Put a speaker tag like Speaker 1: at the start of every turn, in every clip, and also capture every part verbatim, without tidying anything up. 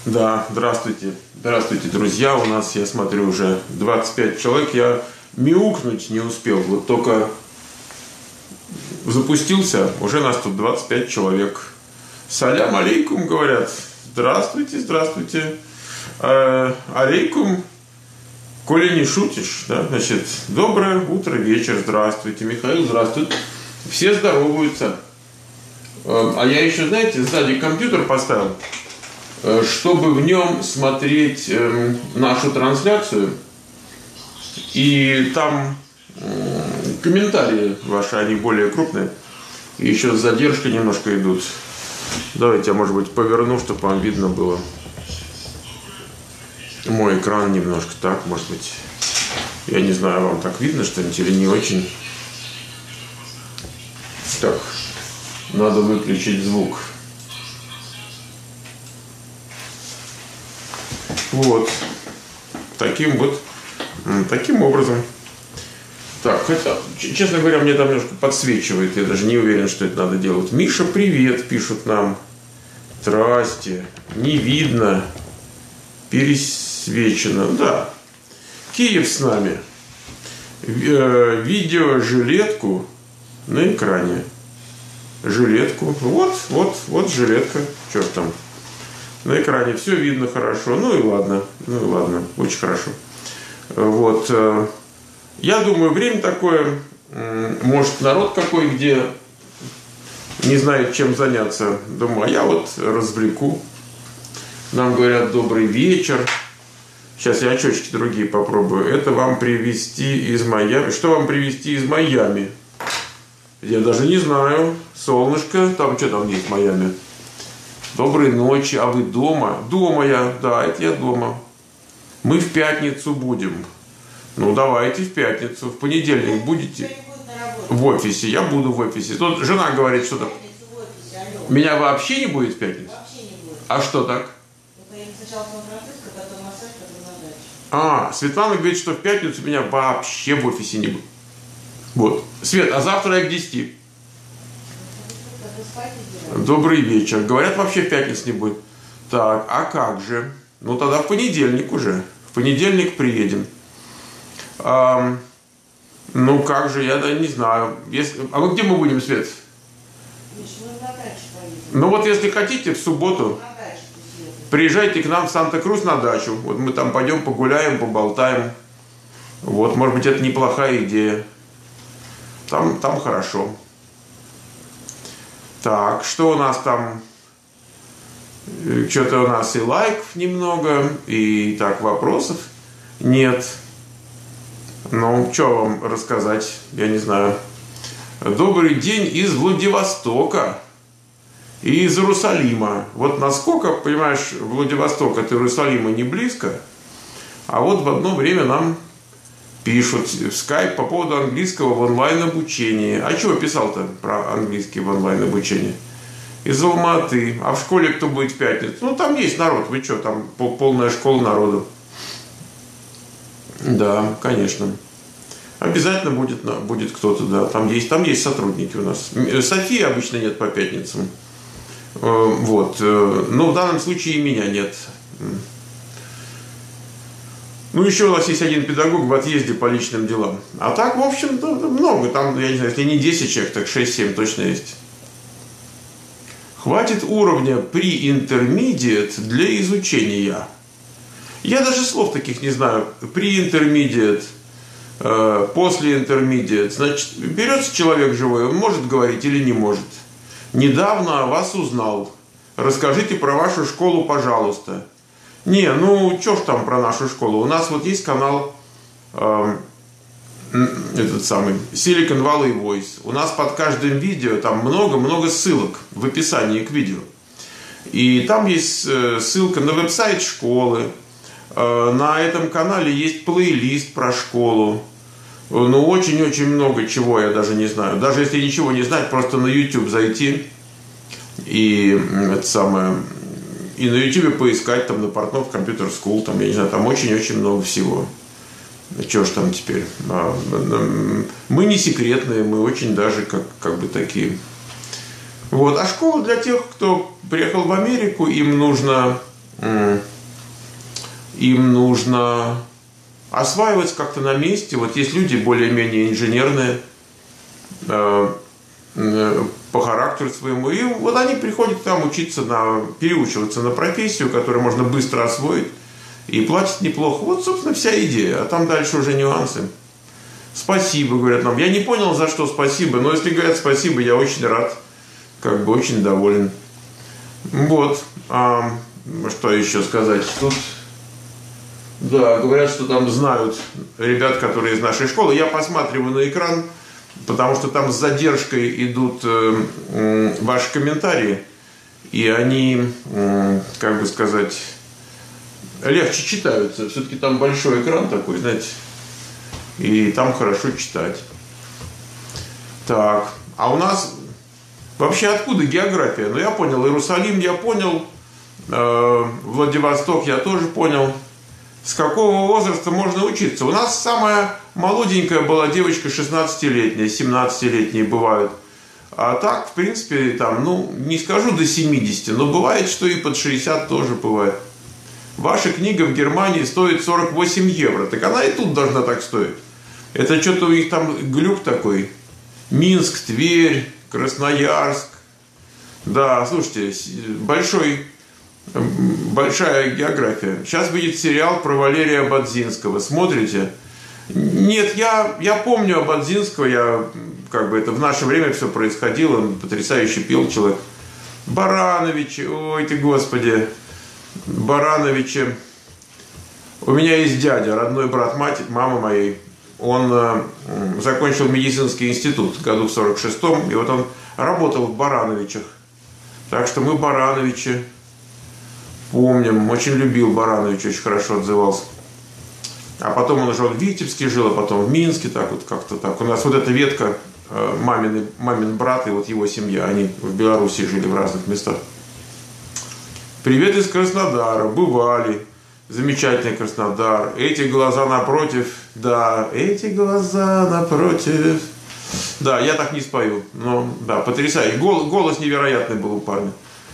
Speaker 1: Да, здравствуйте. Здравствуйте, друзья. У нас, я смотрю, уже двадцать пять человек. Я мяукнуть не успел. Вот только запустился, уже нас тут двадцать пять человек. Салям алейкум, говорят. Здравствуйте, здравствуйте. Э, алейкум, коли не шутишь, да? Значит, доброе утро, вечер, здравствуйте. Михаил, здравствуйте. Все здороваются. Э, а я еще, знаете, сзади компьютер поставил, чтобы в нем смотреть э, нашу трансляцию. И там э, комментарии ваши, они более крупные. И еще с задержкой немножко идут. Давайте я, может быть, поверну, чтобы вам видно было мой экран немножко. Так, может быть, я не знаю, вам так видно что-нибудь или не очень. Так, надо выключить звук. Вот. Таким вот, таким образом. Так, хотя, честно говоря, мне там немножко подсвечивает. Я даже не уверен, что это надо делать. Миша, привет, пишут нам. Здрасте. Не видно. Пересвечено. Да. Киев с нами. Видеожилетку на экране. Жилетку. Вот, вот, вот жилетка. Что там? На экране все видно хорошо. Ну и ладно. Ну и ладно. Очень хорошо. Вот. Я думаю, время такое. Может, народ какой, где не знает, чем заняться. Думаю, а я вот развлеку. Нам говорят добрый вечер. Сейчас я очечки другие попробую. Это вам привезти из Майами. Что вам привезти из Майами? Я даже не знаю. Солнышко. Там что там есть в Майами? Доброй ночи, а вы дома? Дома я, да, это я дома. Мы в пятницу будем. Ну, давайте в пятницу. В понедельник будете в офисе. Я буду в офисе. Тут жена говорит, что-то. Меня вообще не будет в пятницу? А что так? А, Светлана говорит, что в пятницу меня вообще в офисе не будет. Вот. Свет, а завтра я к десяти. Добрый вечер. Говорят, вообще в пятницу не будет. Так, а как же? Ну, тогда в понедельник уже. В понедельник приедем. А, ну, как же, я да, не знаю. Если... А вы где мы будем, Свет? Ну, вот если хотите, в субботу приезжайте к нам в Санта-Крус на дачу. Вот мы там пойдем погуляем, поболтаем. Вот, может быть, это неплохая идея. Там, там хорошо. Так, что у нас там? Что-то у нас и лайков немного, и так вопросов нет. Ну, что вам рассказать, я не знаю. Добрый день из Владивостока и из Иерусалима. Вот насколько, понимаешь, Владивосток от Иерусалима не близко, а вот в одно время нам пишут в скайп по поводу английского в онлайн-обучении. А чего писал-то про английский в онлайн-обучении? Из Алматы. А в школе кто будет в пятницу? Ну, там есть народ. Вы что, там полная школа народу. Да, конечно. Обязательно будет, будет кто-то, да. Там есть, там есть сотрудники у нас. Софии обычно нет по пятницам. Вот. Но в данном случае и меня нет. Ну, еще у нас есть один педагог в отъезде по личным делам. А так, в общем, много. Там, я не знаю, если не десять человек, так шесть-семь точно есть. Хватит уровня pre-intermediate для изучения. Я даже слов таких не знаю. Pre-intermediate, э, после intermediate. Значит, берется человек живой, он может говорить или не может. Недавно о вас узнал. Расскажите про вашу школу, пожалуйста. Не, ну, что ж там про нашу школу? У нас вот есть канал, э, этот самый, Silicon Valley Voice. У нас под каждым видео там много-много ссылок в описании к видео. И там есть э, ссылка на веб-сайт школы. Э, на этом канале есть плейлист про школу. Ну, очень-очень много чего я даже не знаю. Даже если ничего не знать, просто на YouTube зайти и это самое... И на YouTube поискать, там, на Портнов Computer School, там, я не знаю, там очень-очень много всего. Чего ж там теперь? Мы не секретные, мы очень даже как, как бы такие. Вот. А школа для тех, кто приехал в Америку, им нужно им нужно осваиваться как-то на месте. Вот есть люди более-менее инженерные э, э, по характеру своему, и вот они приходят там учиться, на, переучиваться на профессию, которую можно быстро освоить, и платят неплохо. Вот, собственно, вся идея, а там дальше уже нюансы. Спасибо, говорят нам. Я не понял, за что спасибо, но если говорят спасибо, я очень рад, как бы очень доволен. Вот, а, что еще сказать? Тут, да, говорят, что там знают ребят, которые из нашей школы. Я посматриваю на экран, потому что там с задержкой идут э, э, ваши комментарии, и они, э, как бы сказать, легче читаются. Все-таки там большой экран такой, знаете, и там хорошо читать. Так, а у нас вообще откуда география? Ну, я понял, Иерусалим я понял, э, Владивосток я тоже понял. С какого возраста можно учиться? У нас самая молоденькая была девочка шестнадцатилетняя, семнадцатилетние бывают. А так, в принципе, там, ну, не скажу до семидесяти, но бывает, что и под шестьдесят тоже бывает. Ваша книга в Германии стоит сорок восемь евро. Так она и тут должна так стоить. Это что-то у них там глюк такой. Минск, Тверь, Красноярск. Да, слушайте, большой, большая география. Сейчас выйдет сериал про Валерия Ободзинского. Смотрите? Нет, я, я помню Ободзинского. Я, как бы это в наше время все происходило. Он потрясающе пел человек. Баранович, ой ты господи. Барановичи. У меня есть дядя, родной брат мать, мамы моей. Он э, закончил медицинский институт году в сорок шестом, и вот он работал в Барановичах. Так что мы Барановичи помним. Очень любил Баранович, очень хорошо отзывался. А потом он уже в Витебске жил, а потом в Минске, так вот как-то так. У нас вот эта ветка, э, мамин, мамин брат и вот его семья, они в Беларуси жили в разных местах. Привет из Краснодара, бывали. Замечательный Краснодар. Эти глаза напротив. Да, эти глаза напротив. Да, я так не спою. Но, да, потрясающе. Голос, голос невероятный был у парня.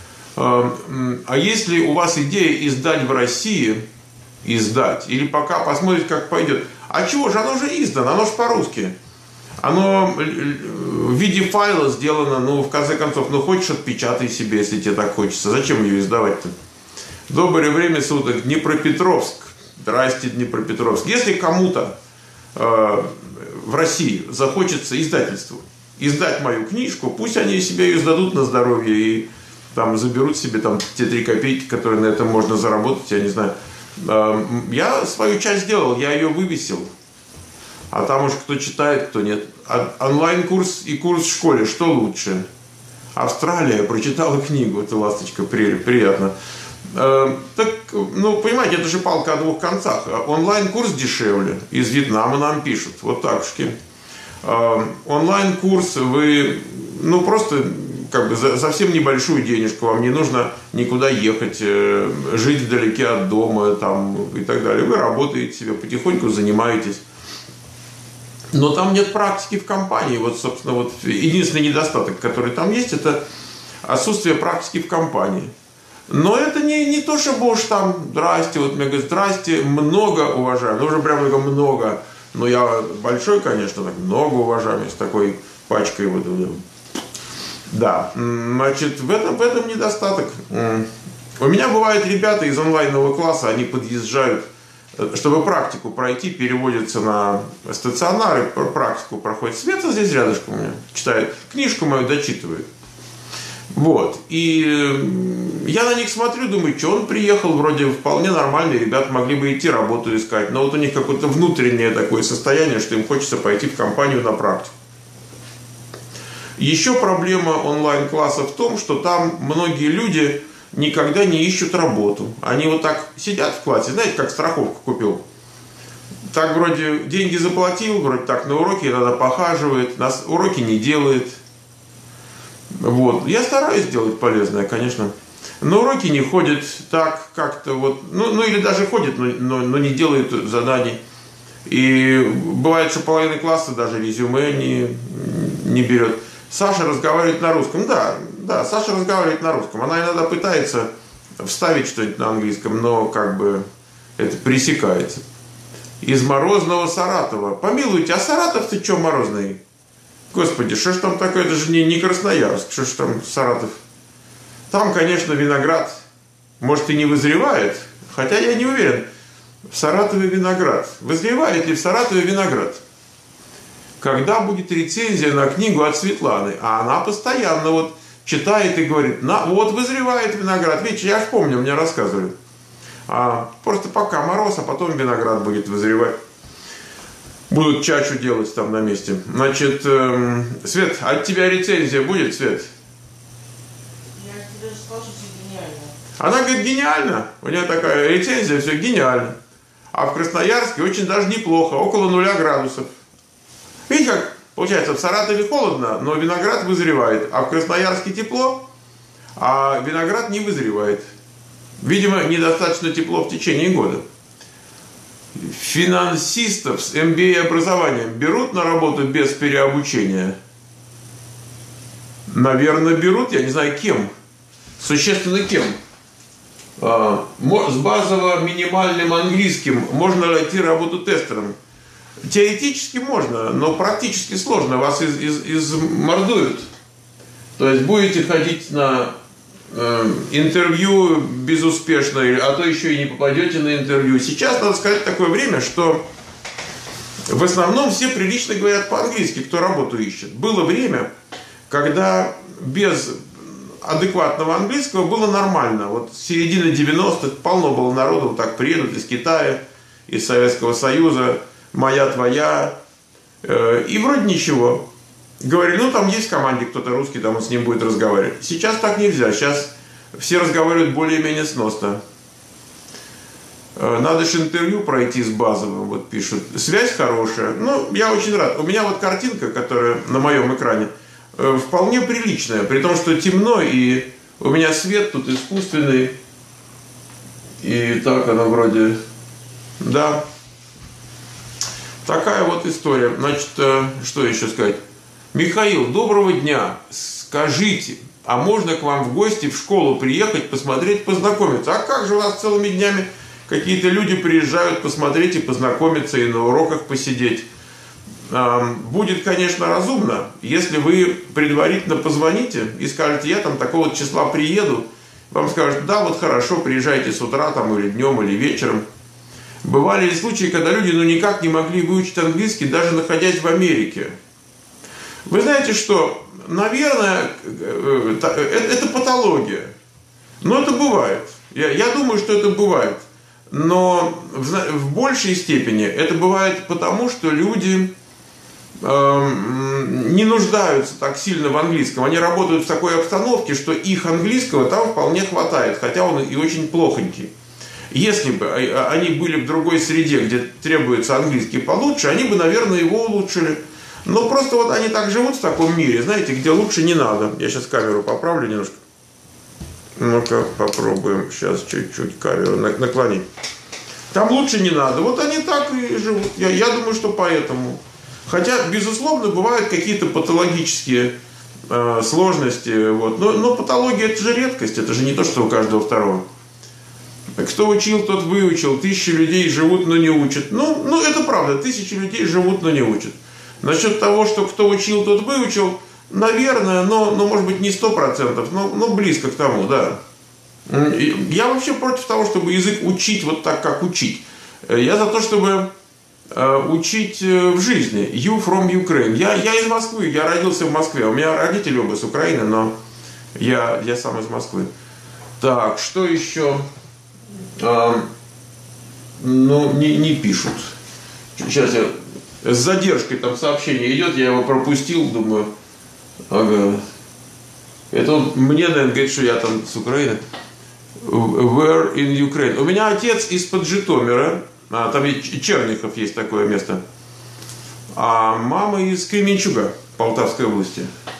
Speaker 1: А если у вас идея издать в России, издать, или пока посмотрите, как пойдет. А чего же, оно же издано, оно же по-русски. Оно в виде файла сделано, ну, в конце концов, ну, хочешь, отпечатай себе, если тебе так хочется. Зачем ее издавать-то? Доброе время суток, Днепропетровск. Здрасте, Днепропетровск. Если кому-то э, в России захочется издательству издать мою книжку, пусть они себе ее сдадут на здоровье и там заберут себе там те три копейки, которые на этом можно заработать, я не знаю. Э, я свою часть сделал, я ее вывесил. А там уж кто читает, кто нет. Онлайн-курс и курс в школе, что лучше? Австралия прочитала книгу, это ласточка, приятно. Э, так, ну, понимаете, это же палка о двух концах. Онлайн-курс дешевле, из Вьетнама нам пишут, вот так шки. Э, онлайн-курс вы, ну, просто, как бы, за совсем небольшую денежку, вам не нужно никуда ехать, э, жить вдалеке от дома, там, и так далее. Вы работаете себе, потихоньку занимаетесь. Но там нет практики в компании. Вот, собственно, вот единственный недостаток, который там есть, это отсутствие практики в компании. Но это не, не то, чтобы уж там, здрасте, вот мне говорят, здрасте, много уважаем, ну уже прям много, но я большой, конечно, так, много уважаем, с такой пачкой вот. Да, значит, в этом, в этом недостаток. У меня бывают ребята из онлайнового класса, они подъезжают, чтобы практику пройти, переводятся на стационары, практику проходит. Света здесь рядышком у меня читает, книжку мою дочитывает. Вот, и я на них смотрю, думаю, что он приехал, вроде вполне нормальный, ребята могли бы идти работу искать, но вот у них какое-то внутреннее такое состояние, что им хочется пойти в компанию на практику. Еще проблема онлайн-класса в том, что там многие люди никогда не ищут работу. Они вот так сидят в классе, знаете, как страховку купил. Так вроде деньги заплатил, вроде так на уроки иногда похаживает, на уроки не делает. Вот. Я стараюсь делать полезное, конечно. На уроки не ходит так как-то вот, ну, ну или даже ходит, но, но, но не делает заданий. И бывает, что половина класса даже резюме не, не берет. Саша разговаривает на русском. Да, да, Саша разговаривает на русском. Она иногда пытается вставить что-нибудь на английском, но как бы это пресекается. Из морозного Саратова. Помилуйте, а Саратов-то что морозный? Господи, что ж там такое? Это же не, не Красноярск, что ж там Саратов? Там, конечно, виноград, может, и не вызревает, хотя я не уверен. В Саратове виноград. Вызревает ли в Саратове виноград? Когда будет рецензия на книгу от Светланы? А она постоянно вот читает и говорит, на, вот вызревает виноград. Видите, я ж помню, мне рассказывали. А, просто пока мороз, а потом виноград будет вызревать. Будут чачу делать там на месте. Значит, эм, Свет, от тебя рецензия будет, Свет?
Speaker 2: Я тебе же сказал, что все гениально.
Speaker 1: Она говорит, гениально. У нее такая рецензия, все гениально. А в Красноярске очень даже неплохо, около нуля градусов. Видите, как получается, в Саратове холодно, но виноград вызревает, а в Красноярске тепло, а виноград не вызревает. Видимо, недостаточно тепло в течение года. Финансистов с эм би эй образованием берут на работу без переобучения? Наверное, берут, я не знаю кем. Существенно кем. С базово-минимальным английским можно найти работу тестером. Теоретически можно, но практически сложно. Вас из, из, измордуют. То есть будете ходить на э, интервью безуспешно, а то еще и не попадете на интервью. Сейчас, надо сказать, такое время, что в основном все прилично говорят по-английски, кто работу ищет. Было время, когда без адекватного английского было нормально. Вот с середины девяностых полно было народу, вот так приедут из Китая, из Советского Союза, моя, твоя, э, и вроде ничего. Говорили, ну там есть в команде кто-то русский, там он с ним будет разговаривать. Сейчас так нельзя, сейчас все разговаривают более-менее сносно. Э, надо же интервью пройти с базовым, вот пишут. Связь хорошая, ну я очень рад. У меня вот картинка, которая на моем экране, вполне приличная, при том, что темно, и у меня свет тут искусственный, и так она вроде, да, такая вот история. Значит, что еще сказать? Михаил, доброго дня, скажите, а можно к вам в гости в школу приехать, посмотреть, познакомиться? А как же у вас целыми днями какие-то люди приезжают посмотреть и познакомиться, и на уроках посидеть? Будет, конечно, разумно, если вы предварительно позвоните и скажете, я там такого числа приеду, вам скажут, да, вот хорошо, приезжайте с утра там, или днем, или вечером. Бывали ли случаи, когда люди ну никак не могли выучить английский, даже находясь в Америке? Вы знаете что, наверное, это патология, но это бывает, я, я думаю, что это бывает, но в, в большей степени это бывает потому, что люди не нуждаются так сильно в английском. Они работают в такой обстановке, что их английского там вполне хватает, хотя он и очень плохонький. Если бы они были в другой среде, где требуется английский получше, они бы, наверное, его улучшили. Но просто вот они так живут в таком мире, знаете, где лучше не надо. Я сейчас камеру поправлю немножко. Ну-ка, попробуем сейчас чуть-чуть камеру наклонить. Там лучше не надо. Вот они так и живут. Я, я думаю, что поэтому. Хотя, безусловно, бывают какие-то патологические э, сложности. Вот. Но, но патология – это же редкость, это же не то, что у каждого второго. Кто учил, тот выучил. Тысячи людей живут, но не учат. Ну, ну, это правда, тысячи людей живут, но не учат. Насчет того, что кто учил, тот выучил, наверное, но, но может быть, не сто процентов, но, но близко к тому, да. Я вообще против того, чтобы язык учить вот так, как учить. Я за то, чтобы учить в жизни. You from Ukraine. Я, я из Москвы, я родился в Москве. У меня родители оба с Украины, но я, я сам из Москвы. Так, что еще? А, ну, не, не пишут. Сейчас я... С задержкой там сообщение идет, я его пропустил, думаю. Ага. Это он мне, наверное, говорит, что я там с Украины. Where in Ukraine? У меня отец из-под Житомира. А, там и Чернихов есть такое место. А мама из Кременчуга, Полтавской области.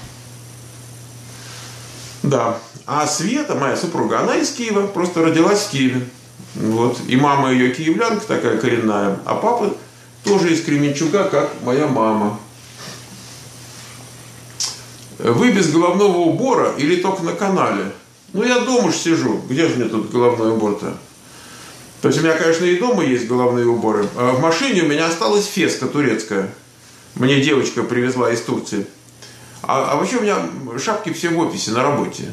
Speaker 1: Да. А Света, моя супруга, она из Киева, просто родилась в Киеве. Вот. И мама ее киевлянка такая коренная, а папа тоже из Кременчуга, как моя мама. Вы без головного убора или только на канале? Ну, я дома же сижу. Где же мне тут головной убор-то? То есть у меня, конечно, и дома есть головные уборы. А в машине у меня осталась феска турецкая. Мне девочка привезла из Турции. А, а вообще у меня шапки все в офисе, на работе.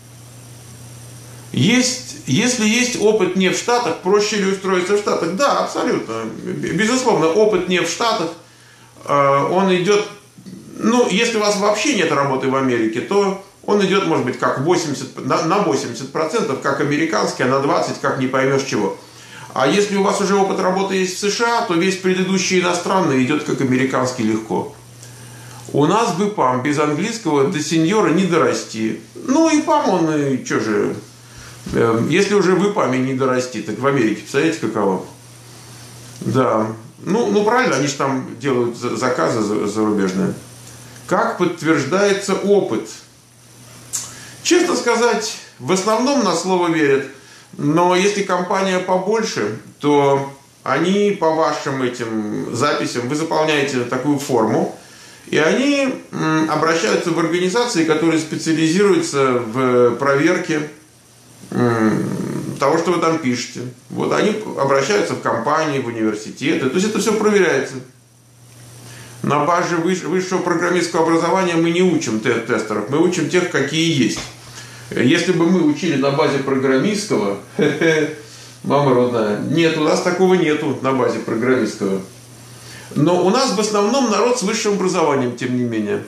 Speaker 1: Есть, если есть опыт не в Штатах, проще ли устроиться в Штатах? Да, абсолютно. Безусловно, опыт не в Штатах, он идет, ну, если у вас вообще нет работы в Америке, то он идет, может быть, как восемьдесят, на восемьдесят процентов, как американский, а на двадцать процентов, как не поймешь чего. А если у вас уже опыт работы есть в США, то весь предыдущий иностранный идет как американский легко. У нас бы ИПАМ без английского до сеньора не дорасти. Ну, ИПАМ он, и что же, если уже в ИПАМе не дорасти, так в Америке, представляете, каково? Да. Ну, ну правильно, они же там делают заказы зарубежные. Как подтверждается опыт? Честно сказать, в основном на слово верят. Но если компания побольше, то они по вашим этим записям, вы заполняете такую форму, и они обращаются в организации, которые специализируются в проверке того, что вы там пишете. Вот они обращаются в компании, в университеты. То есть это все проверяется. На базе высшего программистского образования мы не учим тестеров, мы учим тех, какие есть. Если бы мы учили на базе программистского, мама родная, нет, у нас такого нету на базе программистского. Но у нас в основном народ с высшим образованием, тем не менее.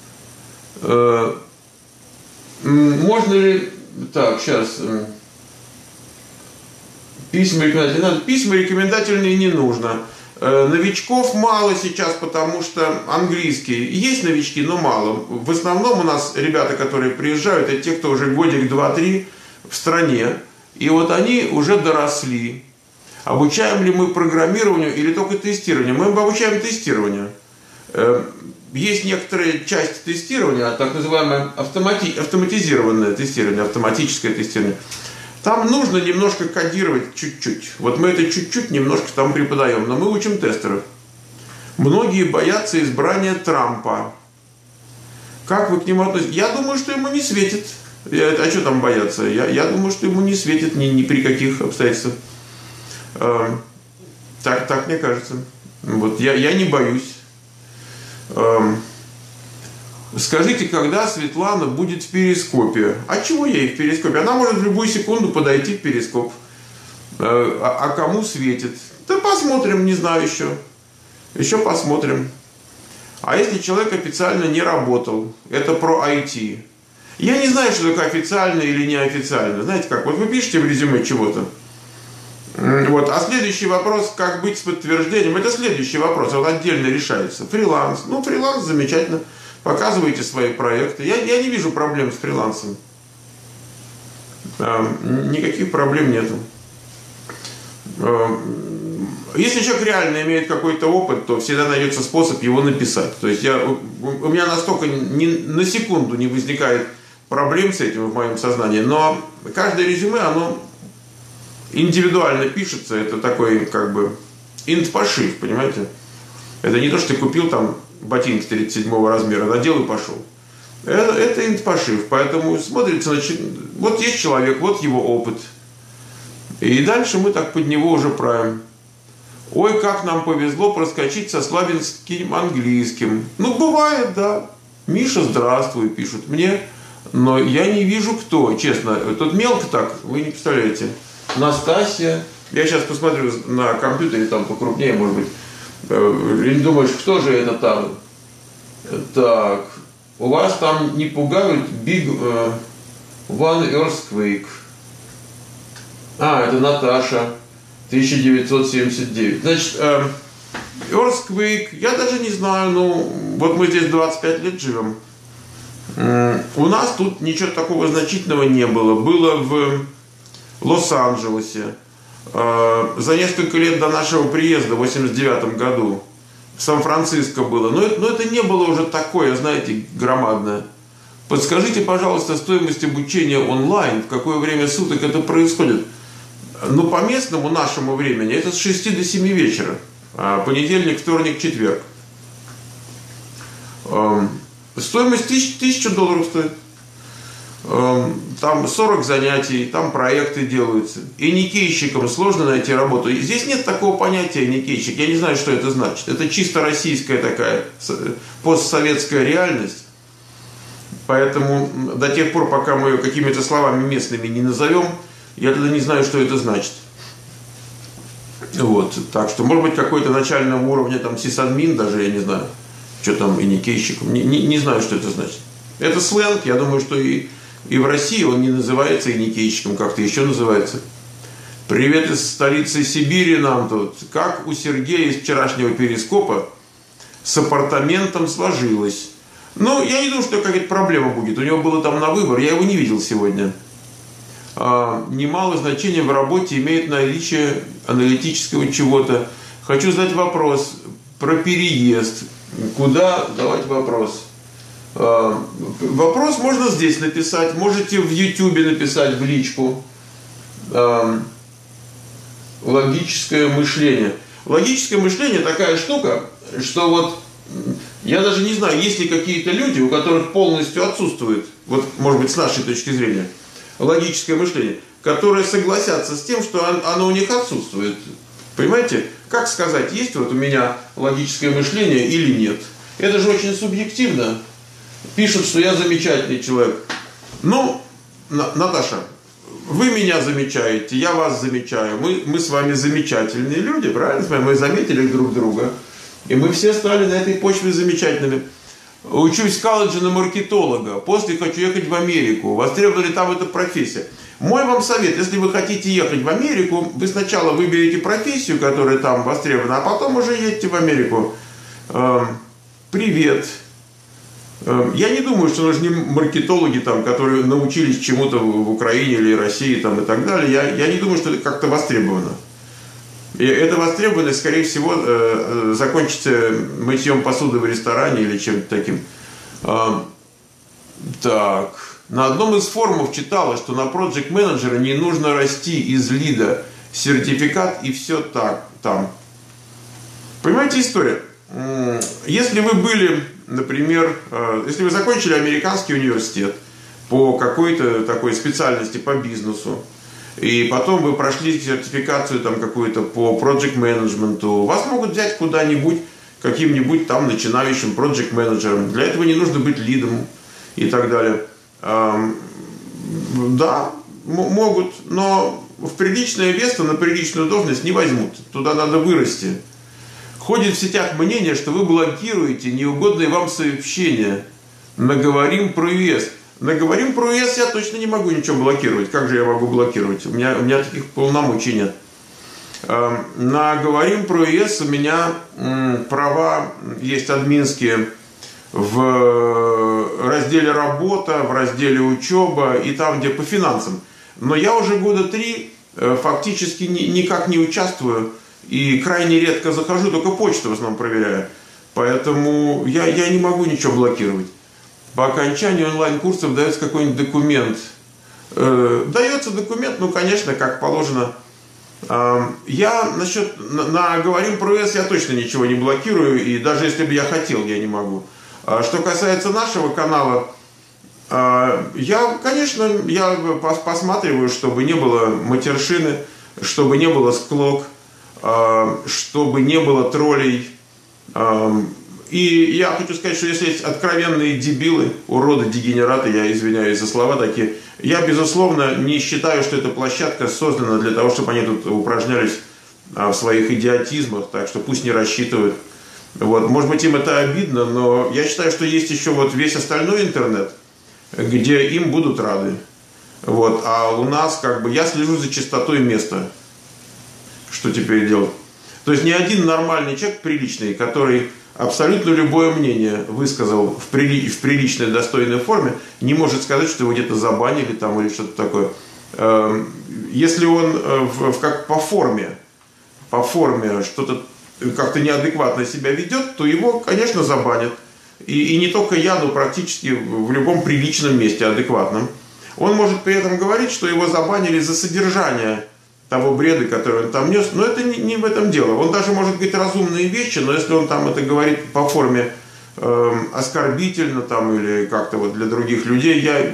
Speaker 1: Можно ли... Так, сейчас... Письма рекомендательные. Письма рекомендательные не нужно. Новичков мало сейчас, потому что английский. Есть новички, но мало. В основном у нас ребята, которые приезжают, это те, кто уже годик, два-три в стране. И вот они уже доросли. Обучаем ли мы программированию или только тестированию? Мы обучаем тестированию. Есть некоторые части тестирования, так называемое автомати... автоматизированное тестирование, автоматическое тестирование. Там нужно немножко кодировать чуть-чуть. Вот мы это чуть-чуть немножко там преподаем, но мы учим тестеров. Многие боятся избрания Трампа. Как вы к нему относитесь? Я думаю, что ему не светит. Я, а что там бояться? Я, я думаю, что ему не светит ни, ни при каких обстоятельствах. Э, так, так мне кажется. Вот, я, я не боюсь. Э, Скажите, когда Светлана будет в Перископе? А чего ей в Перископе? Она может в любую секунду подойти в Перископ. А, а кому светит? Да посмотрим, не знаю еще. Еще посмотрим. А если человек официально не работал? Это про ай ти. Я не знаю, что такое официально или неофициально. Знаете как? Вот вы пишете в резюме чего-то. Вот. А следующий вопрос, как быть с подтверждением? Это следующий вопрос. Он отдельно решается. Фриланс. Ну, фриланс замечательно. Показывайте свои проекты. Я, я не вижу проблем с фрилансом. Э, никаких проблем нету. Э, если человек реально имеет какой-то опыт, то всегда найдется способ его написать. То есть я, у меня настолько ни, на секунду не возникает проблем с этим в моем сознании. Но каждое резюме, оно индивидуально пишется. Это такой, как бы, инт-пошив, понимаете? Это не то, что ты купил там ботинки тридцать седьмого размера, надел и пошел. Это, это инт-пошив, поэтому смотрится, значит, вот есть человек, вот его опыт. И дальше мы так под него уже правим. Ой, как нам повезло проскочить со славянским английским. Ну, бывает, да. Миша, здравствуй, пишут мне. Но я не вижу, кто, честно. Тут мелко так, вы не представляете. Настасья. Я сейчас посмотрю на компьютере, там покрупнее, может быть. И думаешь, кто же это там? Так, у вас там не пугают Big uh, One Earthquake. А, это Наташа, тысяча девятьсот семьдесят девять. Значит, uh, Earthquake, я даже не знаю, ну, вот мы здесь двадцать пять лет живем. Uh, у нас тут ничего такого значительного не было. Было в Лос-Анджелесе. За несколько лет до нашего приезда, в восемьдесят девятом году, в Сан-Франциско было. Но это, но это не было уже такое, знаете, громадное. Подскажите, пожалуйста, стоимость обучения онлайн, в какое время суток это происходит? Ну, по местному нашему времени, это с шести до семи вечера. Понедельник, вторник, четверг. Стоимость тысяч, тысяча долларов стоит. там сорок занятий, там проекты делаются. И никейщикам сложно найти работу. И здесь нет такого понятия никейщик. Я не знаю, что это значит. Это чисто российская такая постсоветская реальность. Поэтому до тех пор, пока мы ее какими-то словами местными не назовем, я тогда не знаю, что это значит. Вот. Так что, может быть, какой-то начального уровня там сисадмин даже, я не знаю, что там и никейщиком. Не, не, не знаю, что это значит. Это сленг, я думаю, что и И в России он не называется иникейщиком, как-то еще называется. Привет из столицы Сибири нам тут. Как у Сергея из вчерашнего перископа с апартаментом сложилось. Ну, я не думаю, что какая-то проблема будет. У него было там на выбор, я его не видел сегодня. А, немалое значение в работе имеет наличие аналитического чего-то. Хочу задать вопрос про переезд. Куда давать вопрос? Вопрос можно здесь написать, можете в ютубе написать в личку. Логическое мышление. Логическое мышление такая штука, что вот я даже не знаю, есть ли какие-то люди, у которых полностью отсутствует, вот может быть с нашей точки зрения, логическое мышление, которые согласятся с тем, что оно у них отсутствует. Понимаете? Как сказать, есть вот у меня логическое мышление или нет? Это же очень субъективно. Пишут, что я замечательный человек. Ну, Наташа, вы меня замечаете, я вас замечаю. Мы, мы с вами замечательные люди, правильно? Мы заметили друг друга. И мы все стали на этой почве замечательными. Учусь в колледже на маркетолога. После хочу ехать в Америку. Востребована ли там эта профессия? Мой вам совет, если вы хотите ехать в Америку, вы сначала выберете профессию, которая там востребована, а потом уже едете в Америку. Привет. Я не думаю, что нужны маркетологи, там, которые научились чему-то в Украине или России там, и так далее. Я, я не думаю, что это как-то востребовано. И эта востребованность, скорее всего, э, закончится мытьем посуды в ресторане или чем-то таким. Э, так. На одном из форумов читала, что на project менеджера не нужно расти из лида. Сертификат и все так там. Понимаете историю? Если вы были, например, если вы закончили американский университет по какой-то такой специальности по бизнесу, и потом вы прошли сертификацию там какую-то по project менеджменту, вас могут взять куда-нибудь каким-нибудь там начинающим project менеджером. Для этого не нужно быть лидом и так далее. Да, могут, но в приличное место на приличную должность не возьмут. Туда надо вырасти. Ходит в сетях мнение, что вы блокируете неугодные вам сообщения. Наговорим про ЮЭС. Наговорим про ЮЭС я точно не могу ничего блокировать. Как же я могу блокировать? У меня, у меня таких полномочий нет. На Говорим про ЮЭС у меня права есть админские в разделе «Работа», в разделе «Учеба» и там, где по финансам. Но я уже года три фактически никак не участвую и крайне редко захожу, только почту в основном проверяю. Поэтому я, я не могу ничего блокировать. По окончании онлайн-курсов дается какой-нибудь документ. Э, дается документ, ну, конечно, как положено. Э, я насчет, на, на Говорим про ЮЭС я точно ничего не блокирую, и даже если бы я хотел, я не могу. А что касается нашего канала, э, я, конечно, я пос, посматриваю, чтобы не было матершины, чтобы не было склок, э, чтобы не было троллей. Э, И я хочу сказать, что если есть откровенные дебилы, уроды, дегенераты, я извиняюсь за слова такие, я, безусловно, не считаю, что эта площадка создана для того, чтобы они тут упражнялись в своих идиотизмах, так что пусть не рассчитывают. Вот. Может быть, им это обидно, но я считаю, что есть еще вот весь остальной интернет, где им будут рады. Вот. А у нас, как бы, я слежу за чистотой места. Что теперь делать? То есть ни один нормальный человек, приличный, который абсолютно любое мнение высказал в, прили... в приличной, достойной форме, не может сказать, что его где-то забанили там или что-то такое. Если он в, в, как по форме, по форме что-то как-то неадекватно себя ведет, то его, конечно, забанят. И, и не только я, но практически в любом приличном месте, адекватном. Он может при этом говорить, что его забанили за содержание того бреда, который он там нес, но это не, не в этом дело. Он даже может говорить разумные вещи, но если он там это говорит по форме э, оскорбительно там, или как-то вот для других людей, я,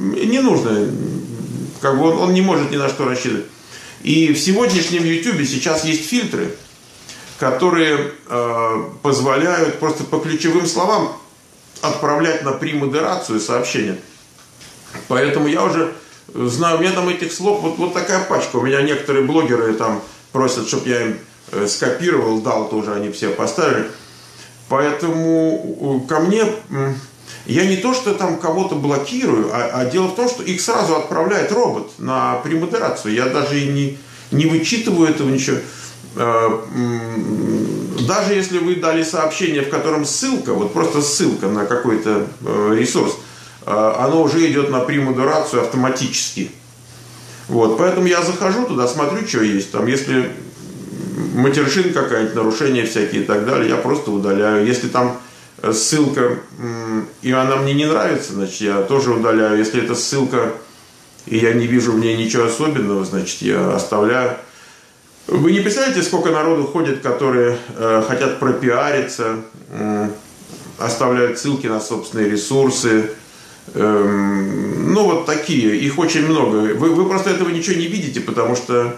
Speaker 1: не нужно, как бы он, он не может ни на что рассчитывать. И в сегодняшнем YouTube сейчас есть фильтры, которые э, позволяют просто по ключевым словам отправлять на премодерацию сообщения. Поэтому я уже знаю, у меня там этих слов вот, вот такая пачка. У меня некоторые блогеры там просят, чтобы я им э, скопировал, дал, тоже они все поставили. Поэтому ко мне, я не то, что там кого-то блокирую, а, а дело в том, что их сразу отправляет робот на премодерацию. Я даже и не, не вычитываю этого ничего. Даже если вы дали сообщение, в котором ссылка, вот просто ссылка на какой-то ресурс, оно уже идет на премодерацию автоматически. Вот, поэтому я захожу туда, смотрю, что есть. Там, если матершин какая-нибудь, нарушения всякие и так далее, я просто удаляю. Если там ссылка, и она мне не нравится, значит, я тоже удаляю. Если это ссылка, и я не вижу в ней ничего особенного, значит, я оставляю. Вы не представляете, сколько народу ходит, которые э, хотят пропиариться, э, оставляют ссылки на собственные ресурсы. Э, ну, вот такие, их очень много. Вы, вы просто этого ничего не видите, потому что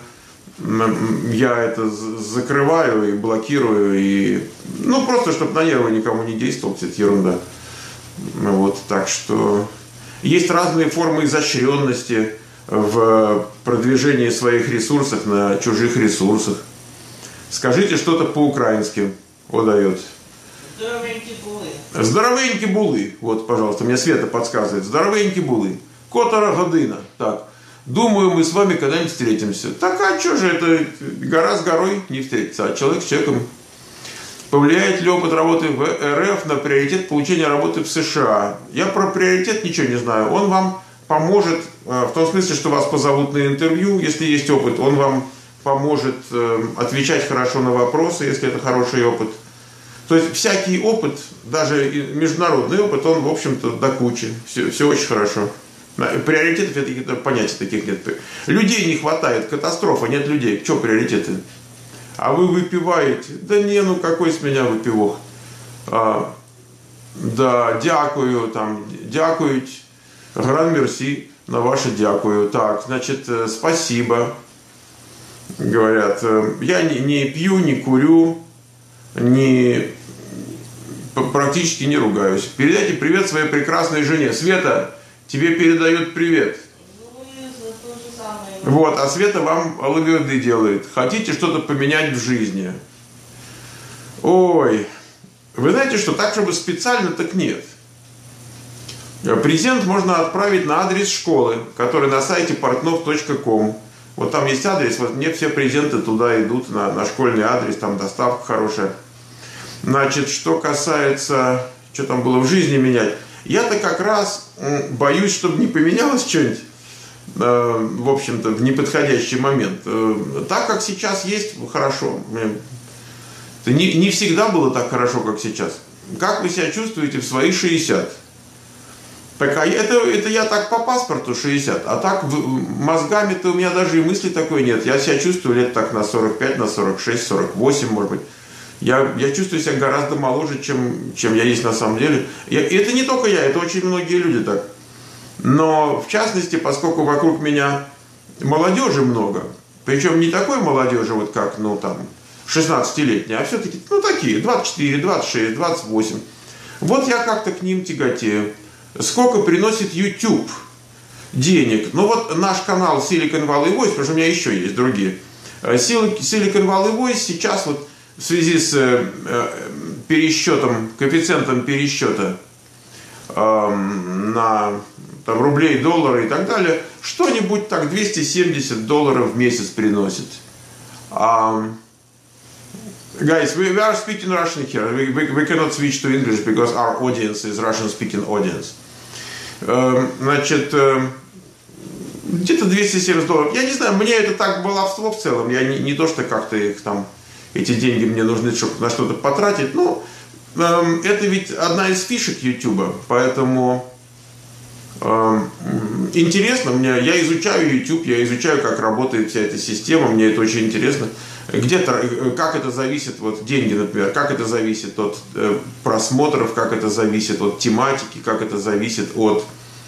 Speaker 1: я это закрываю и блокирую, и, ну, просто, чтобы на нервы никому не действовал, это ерунда. Вот, так что есть разные формы изощренности в продвижении своих ресурсов на чужих ресурсах. Скажите что-то по-украински. О, дает.
Speaker 2: Здоровенькі були.
Speaker 1: Здоровенькі були. Вот, пожалуйста, мне Света подсказывает. Здоровенькі були. Котора година. Так. Думаю, мы с вами когда-нибудь встретимся. Так, а что же это? Гора с горой не встретиться, а человек с человеком. Повлияет ли опыт работы в эр эф на приоритет получения работы в США? Я про приоритет ничего не знаю. Он вам поможет, в том смысле, что вас позовут на интервью, если есть опыт. Он вам поможет отвечать хорошо на вопросы, если это хороший опыт. То есть всякий опыт, даже международный опыт, он, в общем-то, до кучи. Все, все очень хорошо. Приоритетов, это понятий таких нет. Людей не хватает, катастрофа, нет людей. Что приоритеты? А вы выпиваете? Да не, ну какой с меня выпивок? А, да, дякую, там, дякують. Гран мерси на ваше дякую. Так, значит, спасибо. Говорят, я не, не пью, не курю, не, практически не ругаюсь. Передайте привет своей прекрасной жене. Света, тебе передает привет. Вот, а Света вам лавирды делает. Хотите что-то поменять в жизни? Ой, вы знаете что, так, чтобы специально, так нет. Презент можно отправить на адрес школы, который на сайте портнов точка ком. Вот там есть адрес, вот мне все презенты туда идут, на, на школьный адрес, там доставка хорошая. Значит, что касается, что там было в жизни менять. Я-то как раз боюсь, чтобы не поменялось что-нибудь, э, в общем-то, в неподходящий момент. Э, так, как сейчас есть, хорошо. Это не, не всегда было так хорошо, как сейчас. Как вы себя чувствуете в свои шестьдесят? Так, а это, это я так по паспорту шестьдесят, а так мозгами-то у меня даже и мысли такой нет. Я себя чувствую лет так на сорок пять, на сорок шесть, сорок восемь, может быть. Я, я чувствую себя гораздо моложе, чем, чем я есть на самом деле. Я, и это не только я, это очень многие люди так. Но в частности, поскольку вокруг меня молодежи много, причем не такой молодежи, вот как, ну там, шестнадцатилетней, а все-таки, ну такие, двадцать четыре, двадцать шесть, двадцать восемь. Вот я как-то к ним тяготею. Сколько приносит YouTube денег? Ну вот наш канал Silicon Valley Voice, потому что у меня еще есть другие. Silicon Valley Voice сейчас вот в связи с пересчетом, коэффициентом пересчета э, на там, рублей, доллары и так далее, что-нибудь так двести семьдесят долларов в месяц приносит. Um, Guys, we, we are speaking Russian here. We, we, we cannot switch to English because our audience is Russian-speaking audience. Uh, значит, uh, где-то двести семьдесят долларов. Я не знаю, мне это так баловство в целом. Я не, не то, что как-то их там, эти деньги мне нужны, чтобы на что-то потратить. Ну, uh, это ведь одна из фишек YouTube, поэтому uh, интересно мне. Я изучаю YouTube, я изучаю, как работает вся эта система, мне это очень интересно. Где-то, как это зависит, вот деньги, например, как это зависит от э, просмотров, как это зависит от тематики, как это зависит от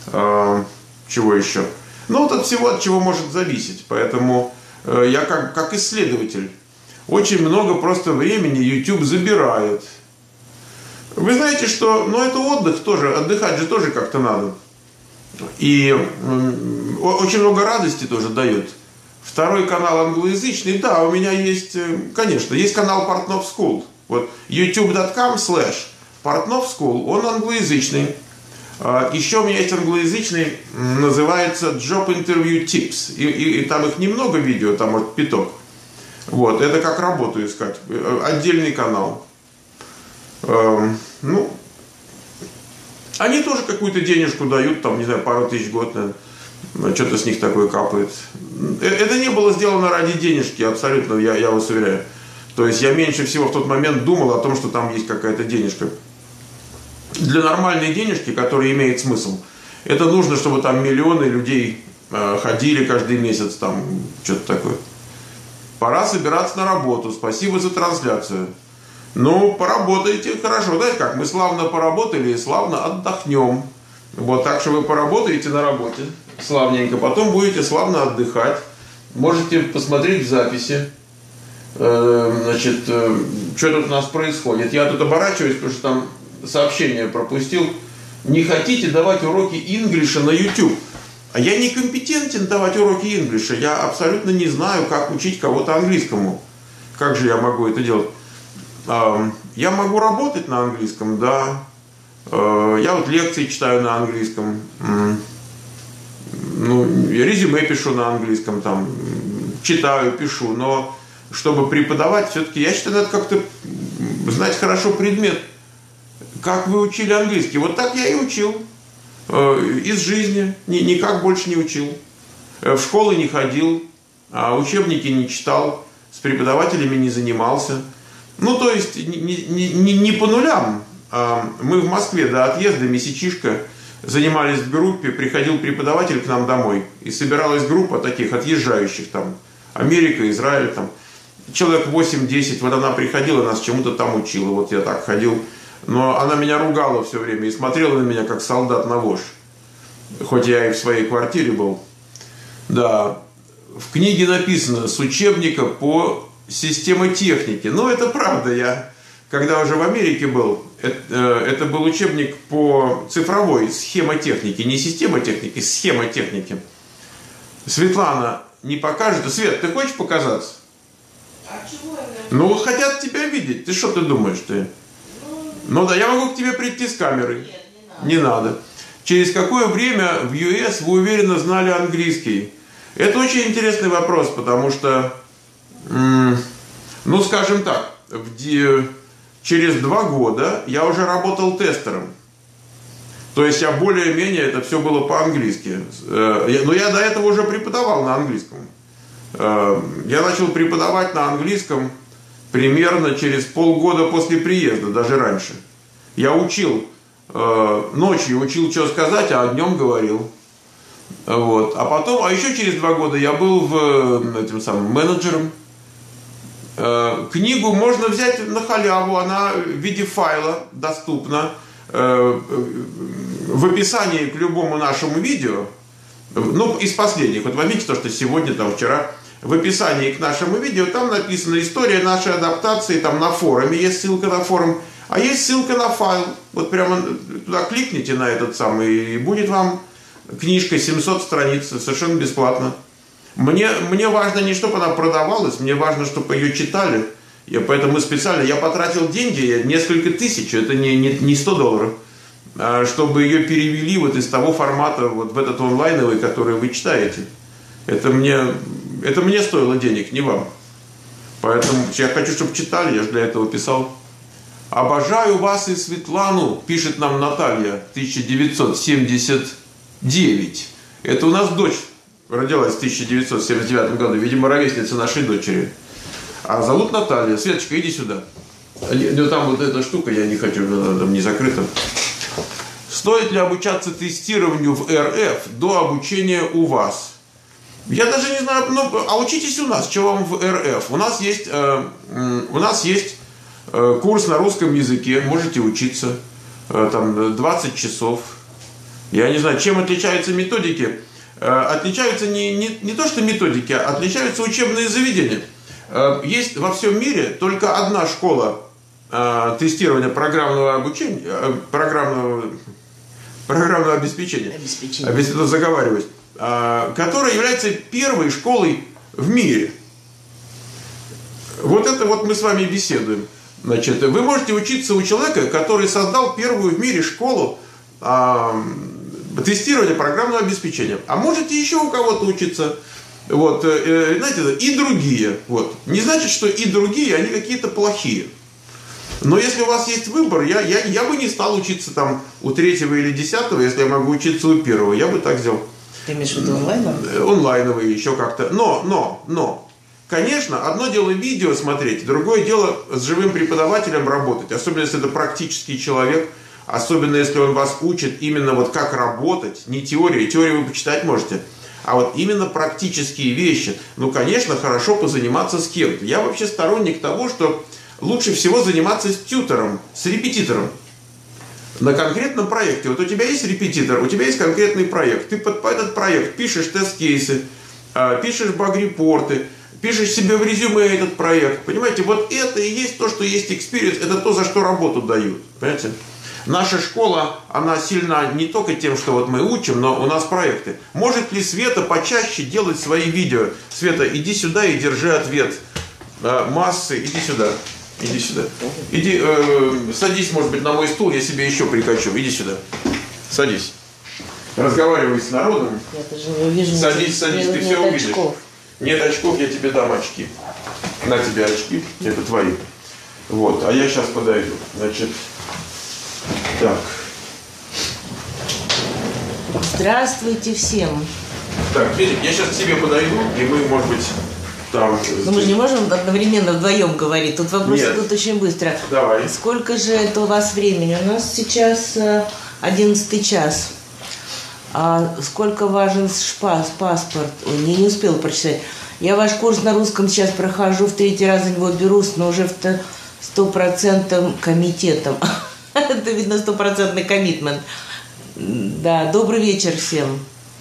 Speaker 1: Э, чего еще? Ну, вот от всего, от чего может зависеть. Поэтому э, я как, как исследователь. Очень много просто времени YouTube забирает. Вы знаете, что, ну, это отдых тоже, отдыхать же тоже как-то надо. И э, очень много радости тоже дает. Второй канал англоязычный, да, у меня есть, конечно, есть канал Portnoy School. Вот ютуб точка ком слэш Portnoy School, он англоязычный. Еще у меня есть англоязычный, называется Job Interview Tips. И, и, и там их немного видео, там вот пяток. Вот, это как работу искать. Отдельный канал. Эм, ну, они тоже какую-то денежку дают, там, не знаю, пару тысяч в год, наверное. Что-то с них такое капает. Это не было сделано ради денежки, абсолютно, я, я вас уверяю. То есть я меньше всего в тот момент думал о том, что там есть какая-то денежка. Для нормальной денежки, которая имеет смысл, это нужно, чтобы там миллионы людей э, ходили каждый месяц, там, что-то такое. Пора собираться на работу, спасибо за трансляцию. Ну, поработайте, хорошо, знаете как, мы славно поработали и славно отдохнем. Вот так что вы поработаете на работе, славненько, потом будете славно отдыхать. Можете посмотреть в записи, э, значит, э, что тут у нас происходит. Я тут оборачиваюсь, потому что там сообщение пропустил. Не хотите давать уроки инглиша на YouTube? А я не компетентен давать уроки инглиша. Я абсолютно не знаю, как учить кого-то английскому. Как же я могу это делать? Э, я могу работать на английском, да. Я вот лекции читаю на английском, ну, резюме пишу на английском, там, читаю, пишу, но чтобы преподавать, все-таки, я считаю, надо как-то знать хорошо предмет. Как вы учили английский? Вот так я и учил. Из жизни, никак больше не учил. В школы не ходил, учебники не читал, с преподавателями не занимался. Ну, то есть, не, не, не, не по нулям. Мы в Москве до отъезда месячишко занимались в группе, приходил преподаватель к нам домой, и собиралась группа таких отъезжающих, там, Америка, Израиль, там, человек восемь-десять, вот она приходила, нас чему-то там учила, вот я так ходил, но она меня ругала все время и смотрела на меня, как солдат на вож, хоть я и в своей квартире был. Да, в книге написано с учебника по системотехнике, ну это правда, я... Когда уже в Америке был, это, это был учебник по цифровой схемотехнике, не системотехнике, схемотехнике. Светлана не покажет. Свет, ты хочешь показаться?
Speaker 2: А чего я?
Speaker 1: Ну, хотят тебя видеть. Ты что ты думаешь? Ты? Ну, ну да, я могу к тебе прийти с камерой.
Speaker 2: Нет, не надо.
Speaker 1: Не надо. Через какое время в ю эс вы уверенно знали английский? Это очень интересный вопрос, потому что, ну, скажем так, в... Через два года я уже работал тестером. То есть я более-менее, это все было по-английски. Но я до этого уже преподавал на английском. Я начал преподавать на английском примерно через полгода после приезда, даже раньше. Я учил, ночью учил, что сказать, а днем говорил. Вот. А потом, а еще через два года я был в, этим самым менеджером. Книгу можно взять на халяву, она в виде файла доступна в описании к любому нашему видео. Ну, из последних, вот возьмите то, что сегодня, там, вчера, в описании к нашему видео, там написана история нашей адаптации, там на форуме есть ссылка на форум, а есть ссылка на файл. Вот прямо туда кликните на этот самый, и будет вам книжка семьсот страниц, совершенно бесплатно. Мне, мне важно не чтобы она продавалась, мне важно, чтобы ее читали. Я, поэтому специально, я потратил деньги, несколько тысяч, это не, не, не сто долларов, чтобы ее перевели вот из того формата вот в этот онлайновый, который вы читаете. Это мне, это мне стоило денег, не вам. Поэтому я хочу, чтобы читали, я же для этого писал. Обожаю вас и Светлану, пишет нам Наталья, тысяча девятьсот семьдесят девять. Это у нас дочь. Родилась в тысяча девятьсот семьдесят девятом году, видимо, ровесница нашей дочери. А зовут Наталья. Светочка, иди сюда. Ну, там вот эта штука, я не хочу, там не закрыта. Стоит ли обучаться тестированию в эр эф до обучения у вас? Я даже не знаю, ну, а учитесь у нас, что вам в эр эф. У нас есть, э, у нас есть э, курс на русском языке, можете учиться, э, там двадцать часов. Я не знаю, чем отличаются методики. Отличаются не, не, не то, что методики, а отличаются учебные заведения. Есть во всем мире только одна школа тестирования программного обучения, программного, программного обеспечения, обеспечение. Обеспечение, заговариваюсь, которая является первой школой в мире. Вот это вот мы с вами беседуем. Значит, вы можете учиться у человека, который создал первую в мире школу а, тестирования программного обеспечения. А можете еще у кого-то учиться. Вот, э, знаете, и другие. Вот. Не значит, что и другие, они какие-то плохие. Но если у вас есть выбор, я, я, я бы не стал учиться там у третьего или десятого, если я могу учиться у первого. Я бы так сделал.
Speaker 2: Ты имеешь в виду онлайновые?
Speaker 1: Онлайновые еще как-то. Но, но, но. Конечно, одно дело видео смотреть, другое дело с живым преподавателем работать. Особенно, если это практический человек. Особенно, если он вас учит именно вот как работать. Не теорию. Теорию вы почитать можете. А вот именно практические вещи. Ну, конечно, хорошо позаниматься с кем-то. Я вообще сторонник того, что лучше всего заниматься с тьютором, с репетитором. На конкретном проекте. Вот у тебя есть репетитор, у тебя есть конкретный проект. Ты под этот проект пишешь тест-кейсы, пишешь баг-репорты, пишешь себе в резюме этот проект. Понимаете, вот это и есть то, что есть experience, это то, за что работу дают. Понимаете? Наша школа, она сильна не только тем, что вот мы учим, но у нас проекты. Может ли Света почаще делать свои видео? Света, иди сюда и держи ответ. Массы, иди сюда. Иди сюда. Иди, э, садись, может быть, на мой стул, я себе еще прикачу. Иди сюда. Садись. Разговаривай с народом.
Speaker 2: Я даже не увижу.
Speaker 1: Садись, садись, ты все увидишь.
Speaker 2: Очков.
Speaker 1: Нет очков, я тебе дам очки. На тебе очки, это твои. Вот, а я сейчас подойду. Значит, так.
Speaker 2: Здравствуйте всем.
Speaker 1: Так, Федик, я сейчас к тебе подойду, и мы, может быть, там...
Speaker 2: Но мы же не можем одновременно вдвоем говорить. Тут вопросы
Speaker 1: Нет.
Speaker 2: идут очень быстро.
Speaker 1: Давай.
Speaker 2: Сколько же это у вас времени? У нас сейчас одиннадцатый час. А сколько важен шпас, паспорт? Ой, не, не успела прочитать. Я ваш курс на русском сейчас прохожу, в третий раз за него берусь, но уже в стопроцентным комитетом. Это, видно, стопроцентный коммитмент. Да, добрый вечер всем.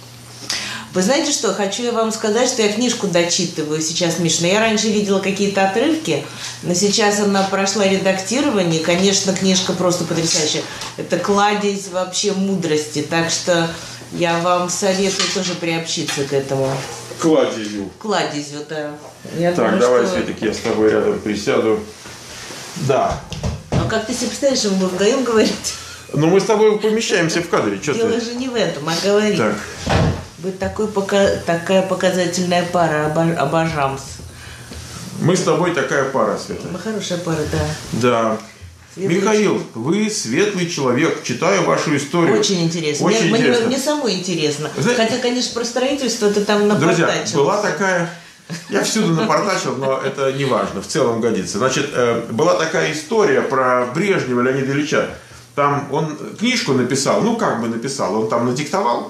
Speaker 2: Вы знаете что, хочу я вам сказать, что я книжку дочитываю сейчас, Миша. Я раньше видела какие-то отрывки, но сейчас она прошла редактирование. Конечно, книжка просто потрясающая. Это кладезь вообще мудрости. Так что я вам советую тоже приобщиться к этому.
Speaker 1: Кладезью.
Speaker 2: Кладезью, да. Я
Speaker 1: так,
Speaker 2: думаю,
Speaker 1: давай,
Speaker 2: что...
Speaker 1: Светик, я с тобой рядом присяду. Да.
Speaker 2: А как ты себе представляешь, что мы будем вдвоем говорить?
Speaker 1: Ну, мы с тобой помещаемся в кадре. Что
Speaker 2: Дело
Speaker 1: ты?
Speaker 2: же не в этом, а говорить.
Speaker 1: Так.
Speaker 2: Вы такой пока... такая показательная пара, обож... обожамс.
Speaker 1: Мы с тобой такая пара, Света.
Speaker 2: Мы хорошая пара, да.
Speaker 1: Да.
Speaker 2: Светлый
Speaker 1: Михаил,
Speaker 2: человек.
Speaker 1: вы светлый человек. Читаю вашу историю.
Speaker 2: Очень интересно.
Speaker 1: Очень
Speaker 2: мне,
Speaker 1: интересно.
Speaker 2: Мне, мне самой интересно.
Speaker 1: Знаете,
Speaker 2: Хотя, конечно, про строительство ты там напортачил.
Speaker 1: Друзья, была такая... Я всюду напортачил, но это не важно. В целом годится. Значит, была такая история про Брежнева Леонида Ильича. Там он книжку написал. Ну, как бы написал. Он там надиктовал.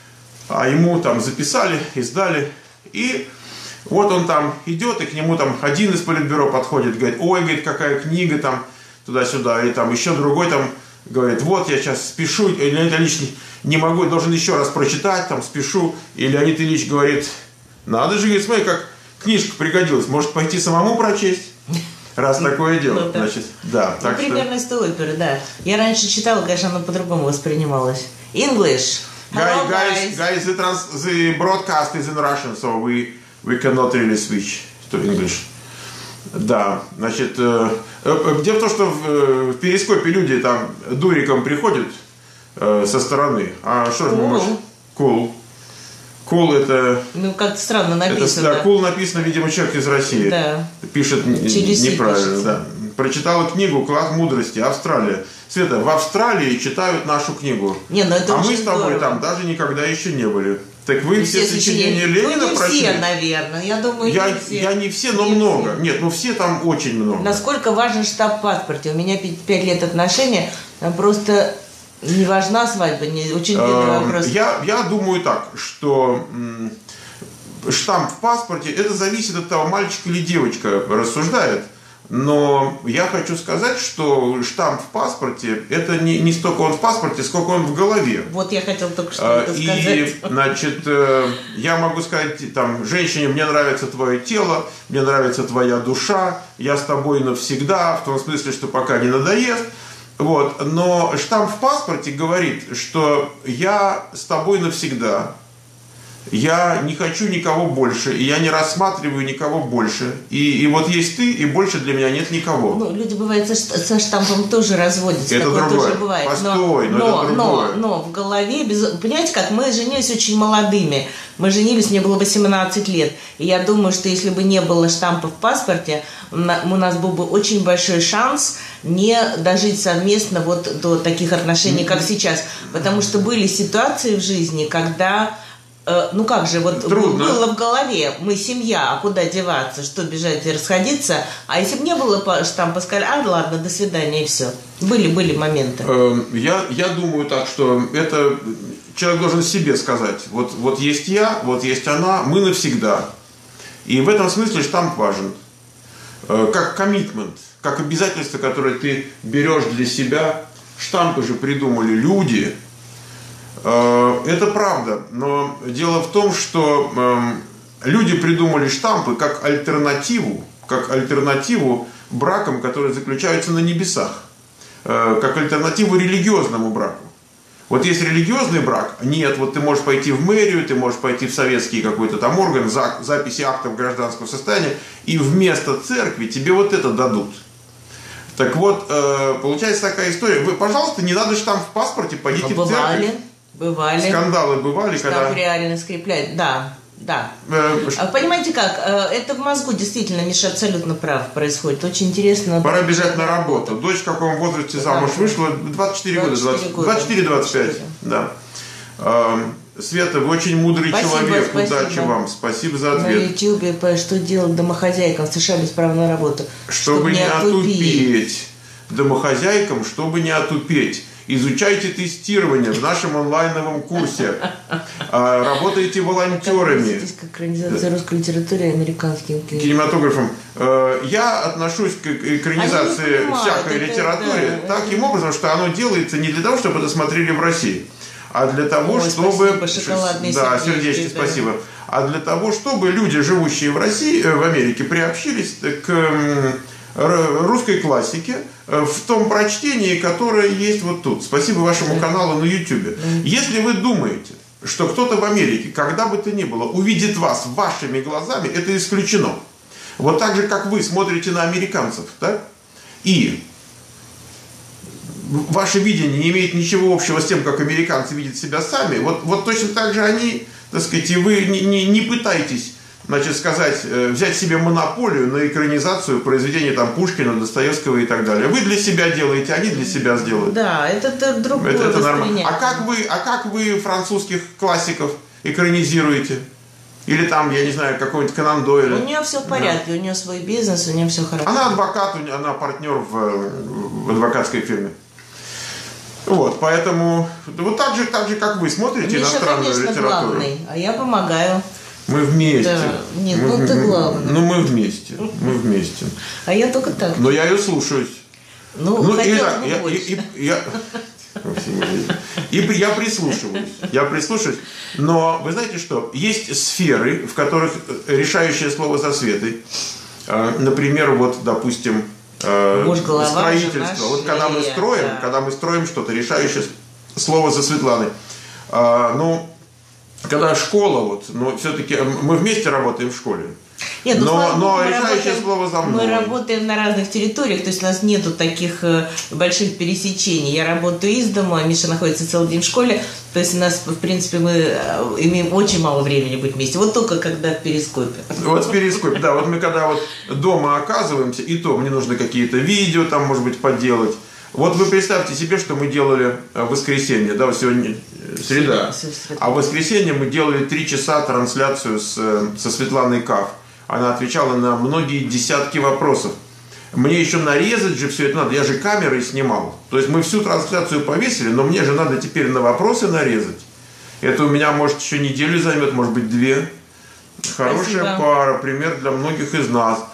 Speaker 1: А ему там записали, издали. И вот он там идет, и к нему там один из политбюро подходит, говорит, ой, говорит, какая книга там, туда-сюда. И там еще другой там говорит, вот я сейчас спешу, и Леонид Ильич не, не могу, должен еще раз прочитать, там спешу. И Леонид Ильич говорит, надо же, говорит, смотри, как книжка пригодилась, может пойти самому прочесть? Раз такое дело,
Speaker 2: ну, да.
Speaker 1: Значит, да.
Speaker 2: Ну,
Speaker 1: так
Speaker 2: примерно
Speaker 1: что...
Speaker 2: из той оперы, да. Я раньше читала, конечно, оно по-другому воспринималось. English. Hello,
Speaker 1: Guys, guys, the, trans, the broadcast is in Russian, so we, we cannot really switch to English. Да, значит, э, э, дело в том, что в, э, в перископе люди там дуриком приходят э, со стороны. А что же мы можем? Cool. Cool это...
Speaker 2: Ну, как-то странно написано.
Speaker 1: Это, да, cool написано, видимо, человек из России.
Speaker 2: Да.
Speaker 1: Пишет
Speaker 2: Через
Speaker 1: неправильно, да. Прочитала книгу «Класс мудрости. Австралия». Света, в Австралии читают нашу книгу.
Speaker 2: Не, ну это
Speaker 1: а мы с тобой
Speaker 2: здорово.
Speaker 1: там даже никогда еще не были. Так вы
Speaker 2: И
Speaker 1: все, все сочинения Ленина
Speaker 2: ну, не
Speaker 1: прочли?
Speaker 2: все, наверное. Я думаю,
Speaker 1: я,
Speaker 2: не все.
Speaker 1: Я не все, но
Speaker 2: не
Speaker 1: много.
Speaker 2: Все.
Speaker 1: Нет, ну все там очень много.
Speaker 2: Насколько важен штамп в паспорте? У меня пять лет отношения. Там просто не важна свадьба. Не, очень длинный вопрос.
Speaker 1: Я, я думаю так, что м, штамп в паспорте, это зависит от того, мальчик или девочка рассуждает. Но я хочу сказать, что штамп в паспорте, это не, не столько он в паспорте, сколько он в голове.
Speaker 2: Вот я хотел только что это
Speaker 1: и,
Speaker 2: сказать.
Speaker 1: И, значит, я могу сказать, там, женщине, мне нравится твое тело, мне нравится твоя душа, я с тобой навсегда, в том смысле, что пока не надоест. Вот. Но штамп в паспорте говорит, что я с тобой навсегда. Я не хочу никого больше, и я не рассматриваю никого больше. И, и вот есть ты, и больше для меня нет никого.
Speaker 2: Ну, люди, бывает, со, со штампом тоже разводятся.
Speaker 1: Это
Speaker 2: такое
Speaker 1: другое.
Speaker 2: Тоже бывает.
Speaker 1: Постой, но,
Speaker 2: но,
Speaker 1: но, это
Speaker 2: но, но в голове, без... понимаете как, мы женились очень молодыми. Мы женились, мне было восемнадцать лет. И я думаю, что если бы не было штампа в паспорте, у нас был бы очень большой шанс не дожить совместно вот до таких отношений, как сейчас. Потому что были ситуации в жизни, когда... Ну как же, вот
Speaker 1: Трудно.
Speaker 2: Было в голове, мы семья, а куда деваться, что бежать и расходиться, а если бы не было штампа, сказали, а ладно, до свидания и все. Были, были моменты.
Speaker 1: Я, я думаю так, что это человек должен себе сказать, вот, вот есть я, вот есть она, мы навсегда. И в этом смысле штамп важен. Как коммитмент, как обязательство, которое ты берешь для себя. Штампы же придумали люди. Это правда, но дело в том, что э, люди придумали штампы как альтернативу, как альтернативу бракам, которые заключаются на небесах, э, как альтернативу религиозному браку. Вот есть религиозный брак, нет, вот ты можешь пойти в мэрию, ты можешь пойти в советский какой-то там орган, за, записи актов гражданского состояния, и вместо церкви тебе вот это дадут. Так вот, э, получается такая история. Вы, пожалуйста, не надо штамп в паспорте, пойдите в церковь.
Speaker 2: Бывали.
Speaker 1: Скандалы бывали,
Speaker 2: штамп
Speaker 1: когда...
Speaker 2: реально скрепляет, да, да.
Speaker 1: Э,
Speaker 2: Понимаете как, это в мозгу действительно, Миша абсолютно прав, происходит. Очень интересно.
Speaker 1: Пора бежать на работу. Дочь в каком возрасте замуж вышла? двадцать четыре года. двадцать четыре двадцать пять. Да. Света, вы очень мудрый спасибо, человек. Спасибо. Удачи вам. Спасибо за ответ.
Speaker 2: На ютубе, что делать домохозяйкам в США без права на работу?
Speaker 1: Чтобы, чтобы не отупеть. отупеть. Домохозяйкам, чтобы не отупеть. Изучайте тестирование в нашем онлайновом курсе. Работайте волонтерами.
Speaker 2: Как экранизация русской литературы американским
Speaker 1: кинематографом. Я отношусь к экранизации понимают, всякой это, литературы да, таким это... образом, что оно делается не для того, чтобы это смотрели в России, а для того, Ой, чтобы...
Speaker 2: Спасибо,
Speaker 1: да, сердечки, да. Спасибо. А для того, чтобы люди, живущие в России, в Америке, приобщились к русской классике в том прочтении, которое есть вот тут. Спасибо вашему каналу на ютубе. Если вы думаете, что кто-то в Америке, когда бы то ни было, увидит вас вашими глазами, это исключено. Вот так же, как вы смотрите на американцев, так? И ваше видение не имеет ничего общего с тем, как американцы видят себя сами, вот, вот точно так же они, так сказать, и вы не, не, не пытаетесь, значит, сказать, взять себе монополию на экранизацию произведений там Пушкина, Достоевского и так далее. Вы для себя делаете, они для себя сделают.
Speaker 2: Да, это, это другое.
Speaker 1: Это, это нормально. А как вы, а как вы французских классиков экранизируете? Или там, я не знаю, какой-нибудь Конан Дойля?
Speaker 2: У нее все в порядке, да. У нее свой бизнес, у нее все хорошо.
Speaker 1: Она адвокат, она партнер в, в адвокатской фирме. Вот, поэтому вот так же, так же, как вы смотрите
Speaker 2: Миша,
Speaker 1: иностранную
Speaker 2: конечно,
Speaker 1: литературу.
Speaker 2: Главный, а я помогаю.
Speaker 1: Мы вместе.
Speaker 2: Да. Нет,
Speaker 1: мы,
Speaker 2: ну ты главный.
Speaker 1: Ну мы вместе. Мы вместе.
Speaker 2: А я только так.
Speaker 1: Но я ее слушаюсь.
Speaker 2: Ну,
Speaker 1: ну
Speaker 2: и
Speaker 1: так, я, и, и, я, и я прислушиваюсь. Я прислушиваюсь. Но вы знаете что? Есть сферы, в которых решающее слово за Светой. Например, вот, допустим,
Speaker 2: Муж, голова,
Speaker 1: строительство. Вот когда мы строим, да. когда мы строим что-то, решающее слово за Светланой. Ну, когда школа, вот, но все-таки мы вместе работаем в школе.
Speaker 2: Нет, ну,
Speaker 1: но но
Speaker 2: мы
Speaker 1: решающее
Speaker 2: работаем,
Speaker 1: слово за мной.
Speaker 2: Мы работаем на разных территориях, то есть у нас нету таких э, больших пересечений. Я работаю из дома, а Миша находится целый день в школе. То есть у нас, в принципе, мы э, имеем очень мало времени быть вместе. Вот только когда в перископе.
Speaker 1: Вот в перископе, да. Вот мы когда вот дома оказываемся, и то мне нужно какие-то видео там, может быть, поделать. Вот вы представьте себе, что мы делали в воскресенье, да, сегодня среда, а в воскресенье мы делали три часа трансляцию с, со Светланой Каф. Она отвечала на многие десятки вопросов. Мне еще нарезать же все это надо, я же камерой снимал. То есть мы всю трансляцию повесили, но мне же надо теперь на вопросы нарезать. Это у меня, может, еще неделю займет, может быть, две. Хорошая
Speaker 2: Спасибо.
Speaker 1: Пара, пример для многих из нас.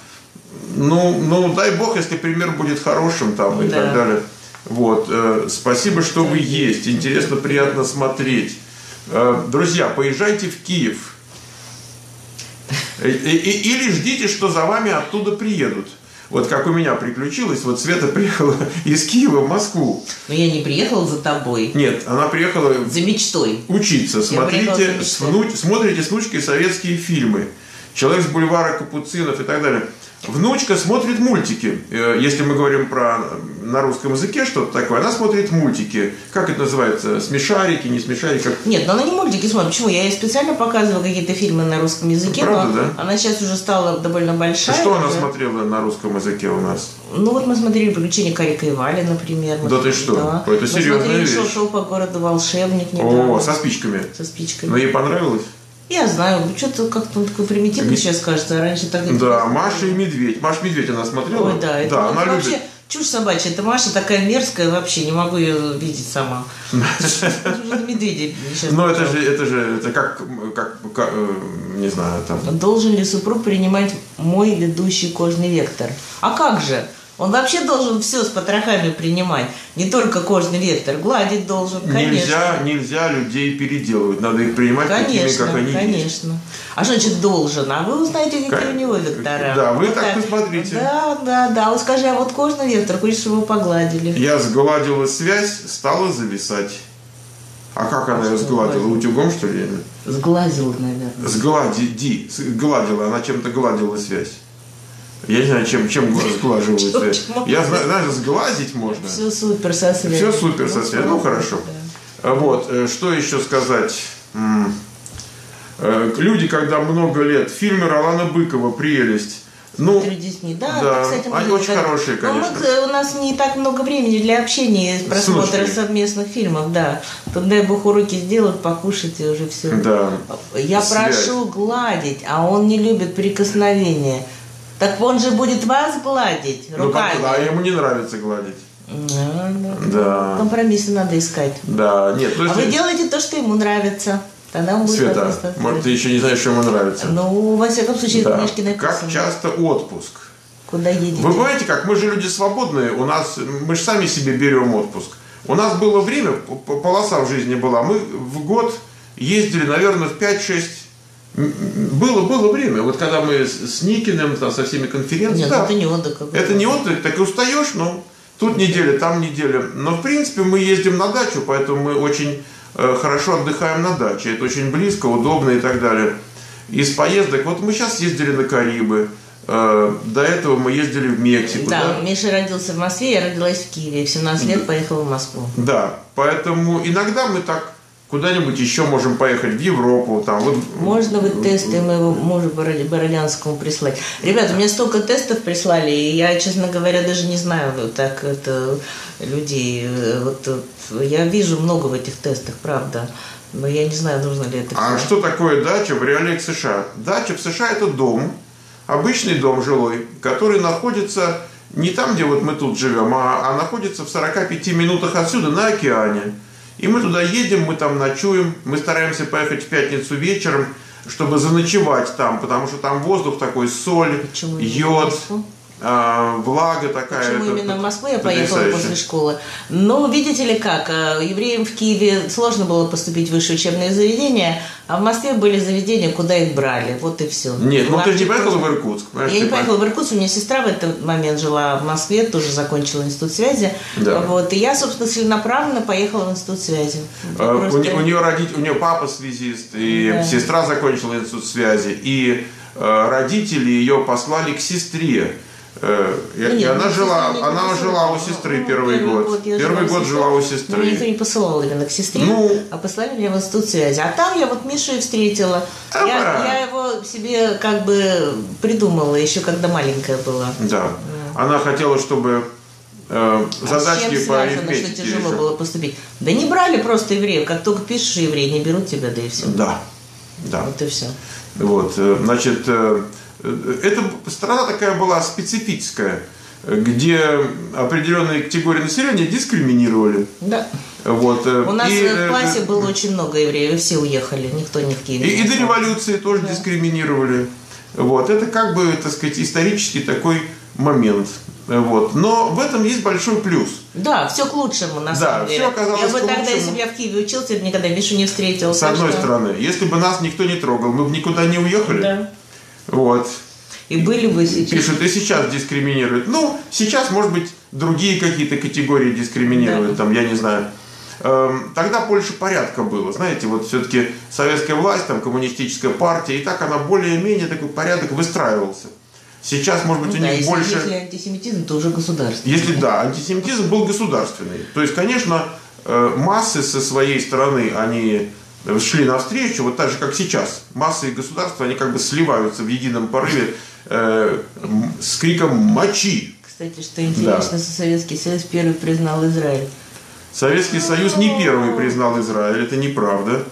Speaker 1: Ну, ну, дай бог, если пример будет хорошим там и
Speaker 2: да.
Speaker 1: так далее. Вот. Э, спасибо, что да, вы есть. Интересно, приятно смотреть. Э, друзья, поезжайте в Киев. И, и, или ждите, что за вами оттуда приедут. Вот как у меня приключилось, вот Света приехала из Киева в Москву.
Speaker 2: Но я не приехала за тобой.
Speaker 1: Нет, она приехала
Speaker 2: за мечтой.
Speaker 1: Учиться. Смотрите,
Speaker 2: за
Speaker 1: с внуч... смотрите с внучкой советские фильмы. «Человек с бульвара Капуцинов» и так далее. Внучка смотрит мультики. Если мы говорим про на русском языке что-то такое, она смотрит мультики. Как это называется? Смешарики, не смешарики? Как...
Speaker 2: Нет, но она не мультики смотрит. Почему? Я ей специально показывала какие-то фильмы на русском языке.
Speaker 1: Правда,
Speaker 2: но
Speaker 1: да?
Speaker 2: Она сейчас уже стала довольно большая.
Speaker 1: А что она
Speaker 2: уже.
Speaker 1: смотрела на русском языке у нас?
Speaker 2: Ну вот мы смотрели «Приключения Карика и Вали», например. Мы
Speaker 1: да
Speaker 2: смотрели,
Speaker 1: ты что?
Speaker 2: Да.
Speaker 1: Это серьезная
Speaker 2: мы смотрели
Speaker 1: вещь.
Speaker 2: «Шел, шел по городу волшебник» недавно.
Speaker 1: О, со спичками.
Speaker 2: Со спичками.
Speaker 1: Но ей понравилось?
Speaker 2: Я знаю, что-то как-то он такой примитивный сейчас кажется, а раньше так...
Speaker 1: Да, Маша и Медведь. Маша Медведь она смотрела?
Speaker 2: Ой, да, это
Speaker 1: да, она
Speaker 2: вообще
Speaker 1: любит.
Speaker 2: Чушь собачья. Это Маша такая мерзкая, вообще не могу ее видеть сама. Медведя сейчас.
Speaker 1: Ну это же, это же, это как, как, как, не знаю, там.
Speaker 2: Должен ли супруг принимать мой ведущий кожный вектор? А как же? Он вообще должен все с потрохами принимать. Не только кожный вектор. Гладить должен, конечно.
Speaker 1: Нельзя, нельзя людей переделывать. Надо их принимать
Speaker 2: конечно,
Speaker 1: такими, как они
Speaker 2: конечно.
Speaker 1: есть.
Speaker 2: А что значит должен? А вы узнаете, какие как... у него вектора.
Speaker 1: Да, вы
Speaker 2: вот
Speaker 1: так
Speaker 2: так
Speaker 1: посмотрите.
Speaker 2: Да, да, да. Вот скажи, а вот кожный вектор, хочешь, чтобы его погладили?
Speaker 1: Я сгладила связь, стала зависать. А как она ее сгладила? Утюгом, что ли?
Speaker 2: Сглазила, наверное.
Speaker 1: Сглади, сгладила. Она чем-то гладила связь. Я не знаю, чем, чем сглаживают связь. Я знаю, знаешь, сглазить можно.
Speaker 2: Все супер со связью.
Speaker 1: Все супер со связью. Ну, хорошо. Да. Вот, что еще сказать? Люди, когда много лет, фильмы Ролана Быкова «Прелесть». Ну,
Speaker 2: да,
Speaker 1: да,
Speaker 2: кстати, мы
Speaker 1: они очень хорошие, конечно.
Speaker 2: Мы, у нас не так много времени для общения, просмотра совместных фильмов, да. Тут, дай бог, уроки сделать, покушать и уже все.
Speaker 1: Да.
Speaker 2: Я
Speaker 1: Связь.
Speaker 2: прошу гладить, а он не любит прикосновения. Так он же будет вас гладить руками.
Speaker 1: Ну, да, ему не нравится гладить.
Speaker 2: Да, да.
Speaker 1: Да.
Speaker 2: Компромиссы надо искать.
Speaker 1: Да, нет.
Speaker 2: А вы делаете то, что ему нравится. Тогда он будет
Speaker 1: Света, может, ты еще не знаешь, что ему нравится.
Speaker 2: Ну, во всяком случае,
Speaker 1: да.
Speaker 2: в книжке написано.
Speaker 1: Как часто отпуск?
Speaker 2: Куда едете?
Speaker 1: Вы понимаете, как мы же люди свободные, у нас, мы же сами себе берем отпуск. У нас было время, полоса в жизни была, мы в год ездили, наверное, в пять-шесть. Было, было время. Вот когда мы с Никиным, там, со всеми конференциями.
Speaker 2: Нет,
Speaker 1: да,
Speaker 2: это не отдых.
Speaker 1: Это не отдых, так и устаешь, но тут неделя, там неделя. Но в принципе мы ездим на дачу, поэтому мы очень э, хорошо отдыхаем на даче. Это очень близко, удобно и так далее. Из поездок, вот мы сейчас ездили на Карибы. Э, до этого мы ездили в Мексику.
Speaker 2: Да,
Speaker 1: да?
Speaker 2: Миша родился в Москве, я родилась в Киеве. В семнадцать лет поехала в Москву.
Speaker 1: Да, поэтому иногда мы так куда-нибудь еще можем поехать в Европу. Там, вот.
Speaker 2: Можно вы тесты моего мужа Бородянскому прислать? Ребята, мне столько тестов прислали, и я, честно говоря, даже не знаю так это людей. Вот, я вижу много в этих тестах, правда. Но я не знаю, нужно ли это.
Speaker 1: А
Speaker 2: все.
Speaker 1: что такое дача в реалиях США? Дача в США – это дом, обычный дом жилой, который находится не там, где вот мы тут живем, а, а находится в сорока пяти минутах отсюда, на океане. И мы туда едем, мы там ночуем, мы стараемся поехать в пятницу вечером, чтобы заночевать там, потому что там воздух такой, соль,
Speaker 2: Почему
Speaker 1: йод, а, влага такая.
Speaker 2: Почему
Speaker 1: это,
Speaker 2: именно в Москву я
Speaker 1: потрясающе.
Speaker 2: поехала после школы? Ну, видите ли как, евреям в Киеве сложно было поступить в высшее учебное заведение, а в Москве были заведения, куда их брали, вот и все.
Speaker 1: Нет, ну ты же не поехала в Иркутск?
Speaker 2: Я не поехала в Иркутск, у меня сестра в этот момент жила в Москве, тоже закончила институт связи.
Speaker 1: Да.
Speaker 2: Вот, и я, собственно, целенаправленно поехала в институт связи.
Speaker 1: А,
Speaker 2: Просто...
Speaker 1: у, у, нее родитель, у нее папа связист, и да. Сестра закончила институт связи, и э, родители ее послали к сестре. Э, и,
Speaker 2: нет,
Speaker 1: и она жила, она жила у
Speaker 2: ну,
Speaker 1: сестры
Speaker 2: ну,
Speaker 1: первый, первый год. год первый год жила у сестры.
Speaker 2: Но никто не посылал именно к сестре, ну, а послали меня в институт связи. А там я вот Мишу и встретила. Я, я его себе как бы придумала еще, когда маленькая была.
Speaker 1: Да. да. Она хотела, чтобы э, задачки
Speaker 2: а с чем
Speaker 1: по арифметике.
Speaker 2: Что тяжело еще. Было поступить? Да не брали просто евреев. Как только пишешь евреи, не берут тебя, да и все.
Speaker 1: Да. да.
Speaker 2: Вот и все.
Speaker 1: Вот, значит, эта страна такая была специфическая, где определенные категории населения дискриминировали.
Speaker 2: Да.
Speaker 1: Вот.
Speaker 2: У нас
Speaker 1: и,
Speaker 2: в классе было очень много евреев, все уехали, никто не в Киеве.
Speaker 1: И, и до революции тоже да. дискриминировали. Вот. Это как бы, так сказать, исторический такой момент. Вот. Но в этом есть большой плюс.
Speaker 2: Да, все к лучшему, на
Speaker 1: да,
Speaker 2: самом деле.
Speaker 1: Все оказалось
Speaker 2: я бы
Speaker 1: к
Speaker 2: тогда,
Speaker 1: лучшему.
Speaker 2: если бы я в Киеве учился, я бы никогда Мишу не встретил.
Speaker 1: С одной
Speaker 2: что...
Speaker 1: стороны, если бы нас никто не трогал, мы бы никуда не уехали.
Speaker 2: Да.
Speaker 1: Вот.
Speaker 2: И были бы сейчас.
Speaker 1: Пишут, и сейчас дискриминируют. Ну, сейчас, может быть, другие какие-то категории дискриминируют, да. Там, я не знаю. Тогда больше порядка было. Знаете, вот все-таки советская власть, там, коммунистическая партия, и так она более-менее такой порядок выстраивался. Сейчас, может быть, ну, у
Speaker 2: да,
Speaker 1: них
Speaker 2: если,
Speaker 1: больше...
Speaker 2: Если антисемитизм, то уже государственный.
Speaker 1: Если да, антисемитизм был государственный. То есть, конечно, массы со своей стороны, они шли навстречу, вот так же, как сейчас. Массы и государства, они как бы сливаются в едином порыве э, с криком «Мочи!».
Speaker 2: Кстати, что интересно, да. Советский Союз первый признал Израиль.
Speaker 1: Советский Союз не первый признал Израиль, это неправда.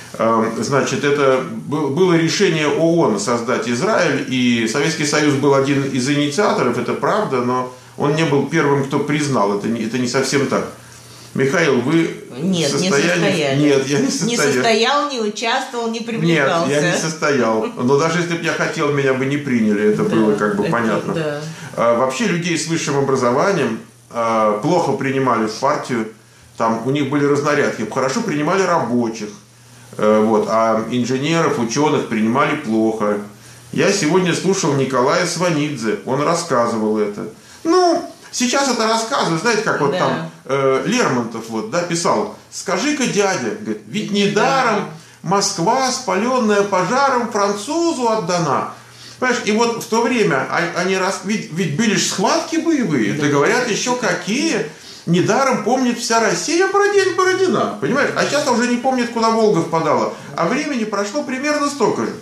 Speaker 1: Значит, это было решение ООН создать Израиль, и Советский Союз был один из инициаторов, это правда, но он не был первым, кто признал, это не, это не совсем так. Михаил, вы
Speaker 2: Нет,
Speaker 1: в состоянии...
Speaker 2: не состояли.
Speaker 1: Нет, я не состоял.
Speaker 2: Не состоял, не участвовал, не привлекался.
Speaker 1: Нет, я не состоял. Но даже если бы я хотел, меня бы не приняли, это да, было как бы это, понятно.
Speaker 2: Да.
Speaker 1: А, вообще людей с высшим образованием а, плохо принимали в партию, там у них были разнарядки, хорошо принимали рабочих, а, вот, а инженеров, ученых принимали плохо. Я сегодня слушал Николая Сванидзе, он рассказывал это. Ну... Сейчас это рассказывают, знаете, как вот да. там э, Лермонтов вот, да, писал: «Скажи-ка, дядя, говорит, ведь недаром Москва, спаленная пожаром, французу отдана». Понимаешь, и вот в то время они раз, ведь, ведь были же схватки боевые, да, да говорят, еще какие. Недаром помнит вся Россия про день Бородина, понимаешь? А сейчас уже не помнит, куда Волга впадала. А времени прошло примерно столько же.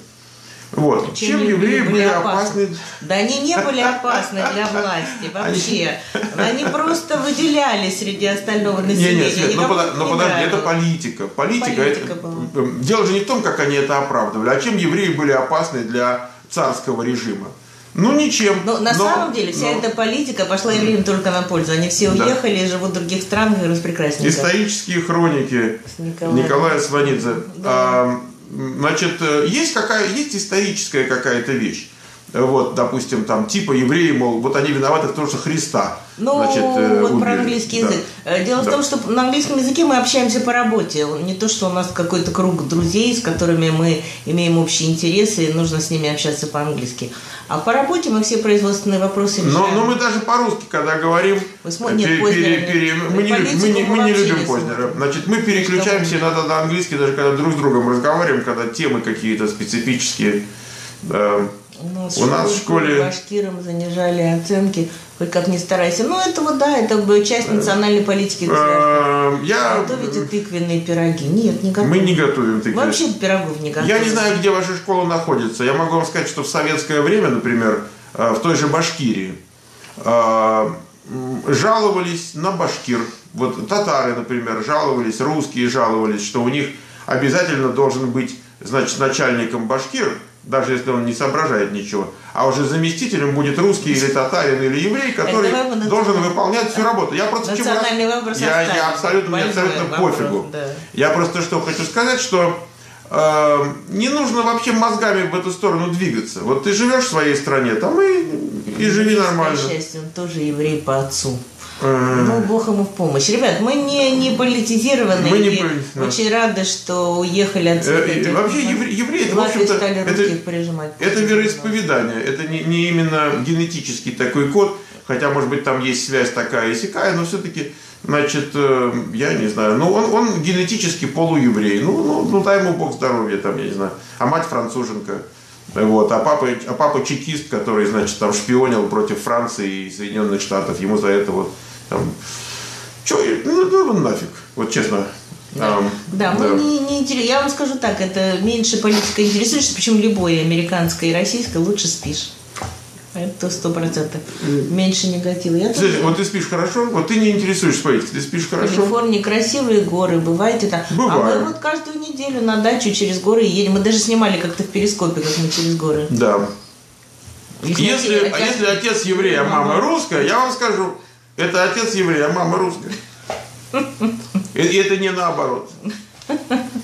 Speaker 1: Вот. Чем, Чем евреи были опасны? опасны?
Speaker 2: Да они не были опасны для власти вообще. Они, они просто выделялись среди остального населения.
Speaker 1: Нет, нет, но, под, но подожди, это политика. Политика, политика это, дело же не в том, как они это оправдывали, а чем евреи были опасны для царского режима. Ну, ничем.
Speaker 2: Но на но, самом деле вся но... эта политика пошла евреям только на пользу. Они все уехали да. и живут в других странах и распрекрасненько.
Speaker 1: Исторические хроники Николая Сванидзе. Да. А, Значит, есть, какая, есть историческая какая-то вещь. Вот, допустим, там, типа евреи, мол, вот они виноваты в том, что Христа.
Speaker 2: Ну,
Speaker 1: значит,
Speaker 2: вот
Speaker 1: убили.
Speaker 2: Про английский язык. Да. Дело да. в том, что на английском языке мы общаемся по работе. Не то, что у нас какой-то круг друзей, с которыми мы имеем общие интересы, и нужно с ними общаться по-английски. А по работе мы все производственные вопросы решаем.
Speaker 1: Но, но мы даже по-русски, когда говорим,
Speaker 2: мы, см... Нет, пере, пере, пере,
Speaker 1: мы, не, мы, не, мы не любим Познера. Значит, мы переключаемся иногда на английский, даже когда друг с другом разговариваем, когда темы какие-то специфические. Э,
Speaker 2: У нас в школе башкирам занижали оценки, хоть как ни старайся. Ну, это вот, да, это часть национальной политики.
Speaker 1: Я...
Speaker 2: Готовите тыквенные пироги? Нет, не готовим.
Speaker 1: Мы не готовим тыквенные.
Speaker 2: Вообще пирогов не готовим.
Speaker 1: Я не знаю, где ваша школа находится. Я могу вам сказать, что в советское время, например, в той же Башкирии жаловались на башкир. Вот татары, например, жаловались, русские жаловались, что у них обязательно должен быть, значит, начальником башкир, даже если он не соображает ничего, а уже заместителем будет русский или татарин или еврей, который должен выполнять всю работу. Я просто чему раз... я, я абсолютно, мне абсолютно вопрос, пофигу. Да. Я просто что хочу сказать, что э, не нужно вообще мозгами в эту сторону двигаться. Вот ты живешь в своей стране, там и, и живи нормально.
Speaker 2: К счастью, он тоже еврей по отцу. Ну, Бог ему в помощь. Ребят, мы не, не политизированы мы не и да. очень рады, что уехали отсюда.
Speaker 1: Э, вообще евреи, евреи это, в общем-то, это, это вероисповедание. Это не, не именно генетический такой код, хотя, может быть, там есть связь такая и сякая, но все-таки, значит, э, я не знаю, ну, он, он генетически полуеврей. Ну, ну, ну, дай ему Бог здоровья, там, я не знаю. А мать француженка. Вот, а папа, а папа чекист, который, значит, там шпионил против Франции и Соединенных Штатов. Ему за это вот там, чё, ну, ну нафиг, вот честно.
Speaker 2: Да, um, да, да. Мы не, не интерес... Я вам скажу так, это меньше политика интересуешься, причем любой, американской и российской, лучше спишь. Это сто процентов. Меньше негатива. Я
Speaker 1: Слушай, тоже... Вот ты спишь хорошо, вот ты не интересуешься политикой, ты спишь хорошо.
Speaker 2: В Калифорнии красивые горы, бываете там.
Speaker 1: Бывает.
Speaker 2: А мы вот каждую неделю на дачу через горы едем. Мы даже снимали как-то в перископе, как мы через горы.
Speaker 1: Да. Если, если, отец... А если отец еврей, а мама русская, я вам скажу, это отец еврей, а мама русская. И это не наоборот.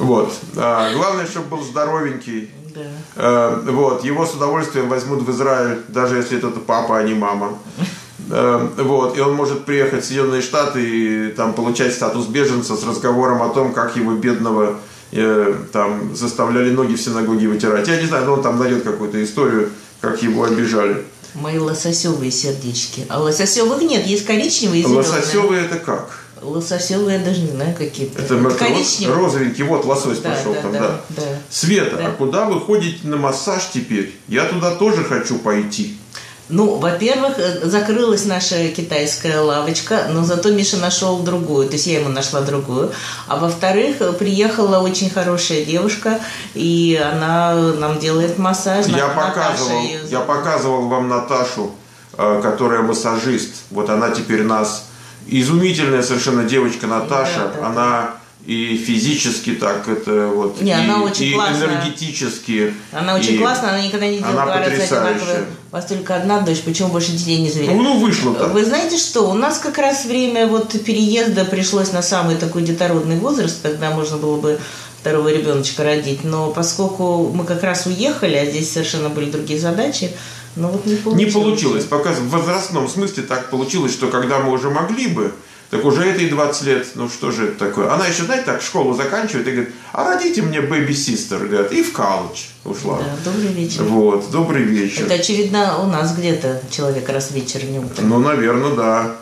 Speaker 1: Вот. А, главное, чтобы был здоровенький.
Speaker 2: Да.
Speaker 1: А, вот. Его с удовольствием возьмут в Израиль, даже если это папа, а не мама. А, вот. И он может приехать в Соединенные Штаты и там получать статус беженца с разговором о том, как его бедного э, там заставляли ноги в синагоге вытирать. Я не знаю, но он там найдет какую-то историю, как его обижали.
Speaker 2: Мои лососевые сердечки. А лососевых нет, есть коричневые и зеленые.
Speaker 1: Лососевые это как?
Speaker 2: Лососевые я даже не знаю, какие-то.
Speaker 1: Это
Speaker 2: коричневые.
Speaker 1: Розовенький, вот лосось
Speaker 2: да,
Speaker 1: пошел
Speaker 2: да,
Speaker 1: там,
Speaker 2: да,
Speaker 1: да.
Speaker 2: да.
Speaker 1: Света,
Speaker 2: да.
Speaker 1: а куда вы ходите на массаж теперь? Я туда тоже хочу пойти.
Speaker 2: Ну, во-первых, закрылась наша китайская лавочка, но зато Миша нашел другую, то есть я ему нашла другую. А во-вторых, приехала очень хорошая девушка, и она нам делает массаж.
Speaker 1: Я показывал, я показывал вам Наташу, которая массажист. Вот она теперь нас... Изумительная совершенно девочка Наташа. Да, да, она... Да. И физически так это вот,
Speaker 2: не,
Speaker 1: и,
Speaker 2: она очень
Speaker 1: и
Speaker 2: классная.
Speaker 1: Энергетически.
Speaker 2: Она очень классная, она никогда не делала два раза одинаковые. У вас только одна дочь, почему больше детей не завели?
Speaker 1: Ну, ну вышло так.
Speaker 2: Вы знаете что, у нас как раз время вот переезда пришлось на самый такой детородный возраст, когда можно было бы второго ребеночка родить, но поскольку мы как раз уехали, а здесь совершенно были другие задачи, но вот не получилось.
Speaker 1: Не получилось, пока в возрастном смысле так получилось, что когда мы уже могли бы, так уже этой двадцать лет, ну что же это такое? Она еще, знаете, так школу заканчивает и говорит, а родите мне бэби-систер, говорят, и в колледж ушла.
Speaker 2: Да, добрый вечер.
Speaker 1: Вот, добрый вечер.
Speaker 2: Это, очевидно, у нас где-то человек раз в вечер не утром.
Speaker 1: Ну, наверное,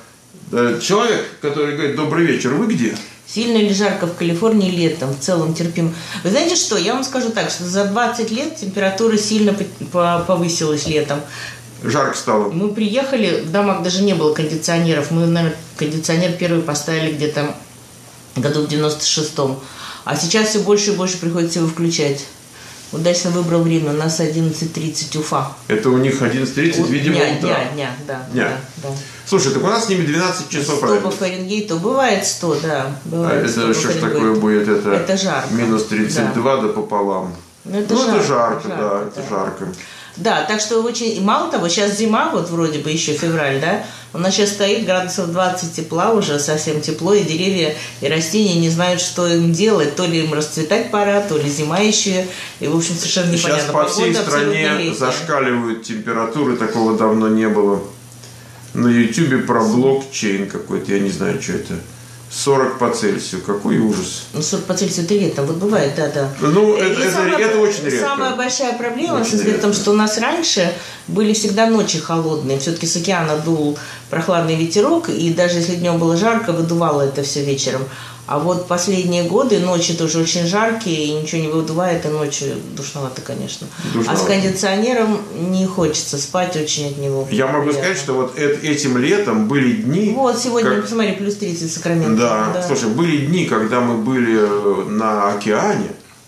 Speaker 1: да. Человек, который говорит, добрый вечер, вы где?
Speaker 2: Сильно ли жарко в Калифорнии летом? В целом терпимо. Вы знаете что, я вам скажу так, что за двадцать лет температура сильно повысилась летом.
Speaker 1: Жарко стало.
Speaker 2: Мы приехали, в домах даже не было кондиционеров. Мы, наверное, кондиционер первый поставили где-то году в девяносто шестом. А сейчас все больше и больше приходится его включать. Удачно выбрал время. У нас одиннадцать тридцать Уфа.
Speaker 1: Это у них одиннадцать тридцать, видимо,
Speaker 2: дня,
Speaker 1: да.
Speaker 2: Дня, дня, да,
Speaker 1: дня.
Speaker 2: Да, да.
Speaker 1: Слушай, так у нас с ними двенадцать часов.
Speaker 2: сто по Фаренгейту. Бывает сто, да. Бывает
Speaker 1: а это что ж такое будет? Это,
Speaker 2: это жарко.
Speaker 1: Минус тридцать два, да, да пополам.
Speaker 2: Ну, это
Speaker 1: ну
Speaker 2: жарко,
Speaker 1: это жарко,
Speaker 2: жарко,
Speaker 1: да,
Speaker 2: да.
Speaker 1: это жарко.
Speaker 2: Да, так что очень... И мало того, сейчас зима, вот вроде бы еще февраль, да? У нас сейчас стоит градусов двадцать тепла, уже совсем тепло, и деревья, и растения не знают, что им делать. То ли им расцветать пора, то ли зима еще. И, в общем, совершенно непонятно.
Speaker 1: Сейчас по всей стране зашкаливают температуры, такого давно не было. На Ютубе про блокчейн какой-то, я не знаю, что это. сорок по Цельсию. Какой ужас.
Speaker 2: Ну, сорок по Цельсию это летом, вот бывает, да, да.
Speaker 1: Ну, это, это,
Speaker 2: самая,
Speaker 1: это очень редко.
Speaker 2: Самая большая проблема
Speaker 1: очень
Speaker 2: состоит в том, что у нас раньше были всегда ночи холодные. Все-таки с океана дул прохладный ветерок, и даже если днем было жарко, выдувало это все вечером. А вот последние годы ночи тоже очень жаркие, и ничего не выдувает, и ночью душновато, конечно. Душновато. А с кондиционером не хочется спать очень от него.
Speaker 1: Я могу приятно. сказать, что вот этим летом были дни...
Speaker 2: Вот, сегодня,
Speaker 1: как...
Speaker 2: посмотри, плюс тридцать в Сакраменто.
Speaker 1: Да. да, слушай, были дни, когда мы были на океане,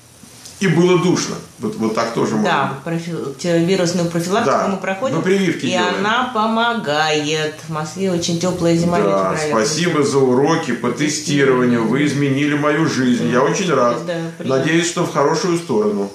Speaker 1: и было душно. Вот, вот так тоже можно.
Speaker 2: Да, профи... вирусную профилактику да. мы проходим.
Speaker 1: Мы прививки
Speaker 2: и
Speaker 1: делаем.
Speaker 2: Она помогает. В Москве очень теплая зима.
Speaker 1: Да, спасибо за уроки по тестированию. Вы изменили мою жизнь. Я очень рад. Да, надеюсь, что в хорошую сторону.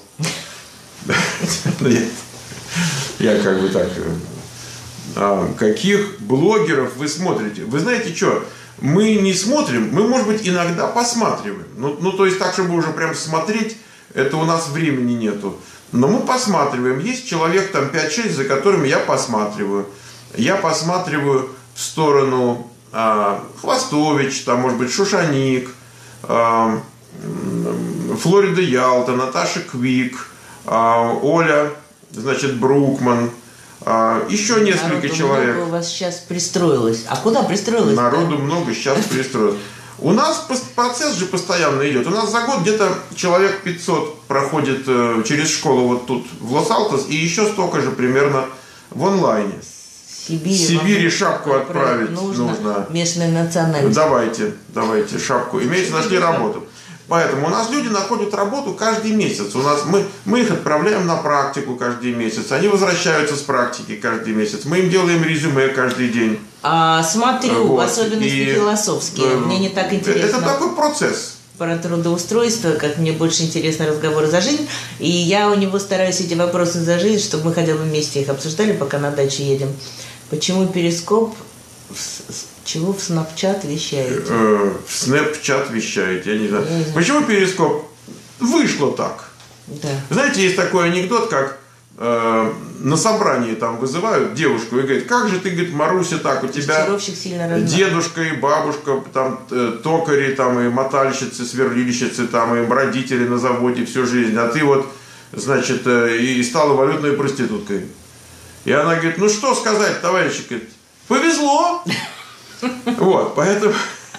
Speaker 1: Я как бы так... Каких блогеров вы смотрите? Вы знаете что? Мы не смотрим, мы, может быть, иногда посматриваем. Ну, ну то есть так, чтобы уже прям смотреть, это у нас времени нету. Но мы посматриваем. Есть человек там пять-шесть, за которыми я посматриваю. Я посматриваю в сторону а, Хвостович, там, может быть, Шушаник, а, Флорида Ялта, Наташа Квик, а, Оля, значит, Брукман. А, еще несколько
Speaker 2: Народу
Speaker 1: человек.
Speaker 2: Много у вас сейчас пристроилось. А куда пристроилось?
Speaker 1: Народу много сейчас пристроилось. У нас процесс же постоянно идет. У нас за год где-то человек пятьсот проходит э, через школу вот тут в Лос-Алтос, и еще столько же примерно в онлайне.
Speaker 2: Сибири,
Speaker 1: Сибири шапку отправить
Speaker 2: нужно.
Speaker 1: нужно.
Speaker 2: Местная национальность.
Speaker 1: Давайте, давайте шапку. Имеется, нашли работу. Поэтому у нас люди находят работу каждый месяц. У нас, мы, мы их отправляем на практику каждый месяц. Они возвращаются с практики каждый месяц. Мы им делаем резюме каждый день.
Speaker 2: А, смотрю, вот. Особенности и, философские.
Speaker 1: э,
Speaker 2: Мне не так интересно.
Speaker 1: Это такой процесс.
Speaker 2: Про трудоустройство, как мне больше интересны разговоры за жизнь. И я у него стараюсь эти вопросы за жизнь, чтобы мы хотя бы вместе их обсуждали, пока на даче едем. Почему перископ... Чего в Snapchat вещаете?
Speaker 1: В Snapchat вещаете, я не знаю. Я не знаю. Почему перископ? вышло так.
Speaker 2: Да.
Speaker 1: Знаете, есть такой анекдот, как э, на собрании там вызывают девушку и говорят, как же ты, говорит, Маруся, так, у тебя дедушка и бабушка, там, э, токари, там, и мотальщицы, сверлильщицы, там, и родители на заводе всю жизнь, а ты вот, значит, э, и стала валютной проституткой. И она говорит, ну что сказать, товарищи, говорит, повезло. Вот, поэтому...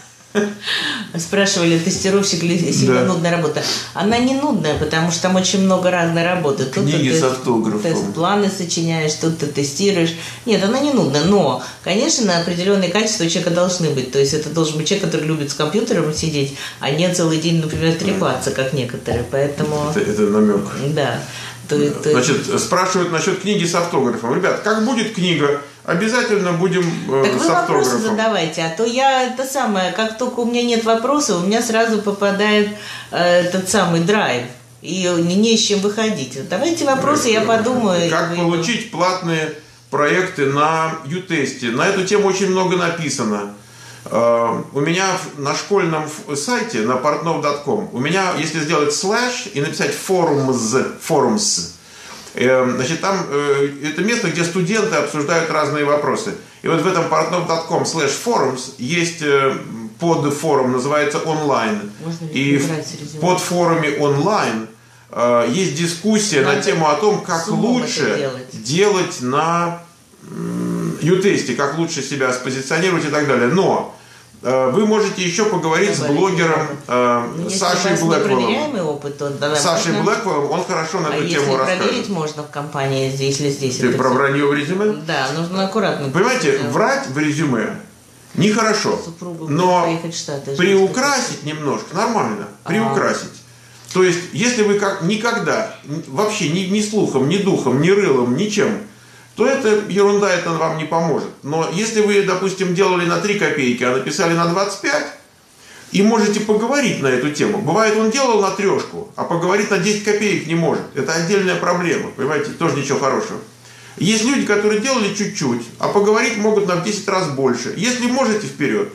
Speaker 2: Спрашивали, тестировщик ли сильно да. нудная работа. Она не нудная, потому что там очень много разной работы. Тут
Speaker 1: Книги
Speaker 2: ты
Speaker 1: с автографом.
Speaker 2: тест-планы сочиняешь, тут ты тестируешь. Нет, она не нудная, но, конечно, определенные качества у человека должны быть. То есть это должен быть человек, который любит с компьютером сидеть, а не целый день, например, трепаться, как некоторые. Поэтому...
Speaker 1: Это, это намек.
Speaker 2: Да. То, то...
Speaker 1: Значит, спрашивают насчет книги с автографом. Ребят, как будет книга? Обязательно будем э,
Speaker 2: так вы
Speaker 1: с автографом.
Speaker 2: Вопросы задавайте, а то я это самое, как только у меня нет вопросов, у меня сразу попадает э, этот самый драйв. И не, не с чем выходить. Давайте вопросы, я подумаю.
Speaker 1: Как получить платные проекты на ЮТесте? На эту тему очень много написано. Uh, у меня на школьном сайте, на портнов точка ком, у меня, если сделать слэш и написать forums, forums, э, значит, там э, это место, где студенты обсуждают разные вопросы. И вот в этом портнов точка ком слэш forums есть э, под форум, называется онлайн. И в, под форуме онлайн э, есть дискуссия Надо на тему о том, как лучше делать. делать на ЮТесте, как лучше себя спозиционировать и так далее. Но э, вы можете еще поговорить с блогером э, ну, Сашей Блэквеллом.
Speaker 2: Опыт, то
Speaker 1: Сашей Блэквеллом, он хорошо на
Speaker 2: а
Speaker 1: эту тему расскажет.
Speaker 2: Проверить можно в компании, если здесь.
Speaker 1: Ты про вранье в резюме?
Speaker 2: Да, нужно аккуратно.
Speaker 1: Понимаете, врать в резюме нехорошо, но приукрасить немножко нормально, приукрасить. То есть, если вы как никогда, вообще ни, ни слухом, ни духом, ни рылом, ничем, то это ерунда, это вам не поможет. Но если вы, допустим, делали на три копейки, а написали на двадцать пять, и можете поговорить на эту тему. Бывает, он делал на трешку, а поговорить на десять копеек не может. Это отдельная проблема, понимаете, тоже ничего хорошего. Есть люди, которые делали чуть-чуть, а поговорить могут на в десять раз больше. Если можете, вперед.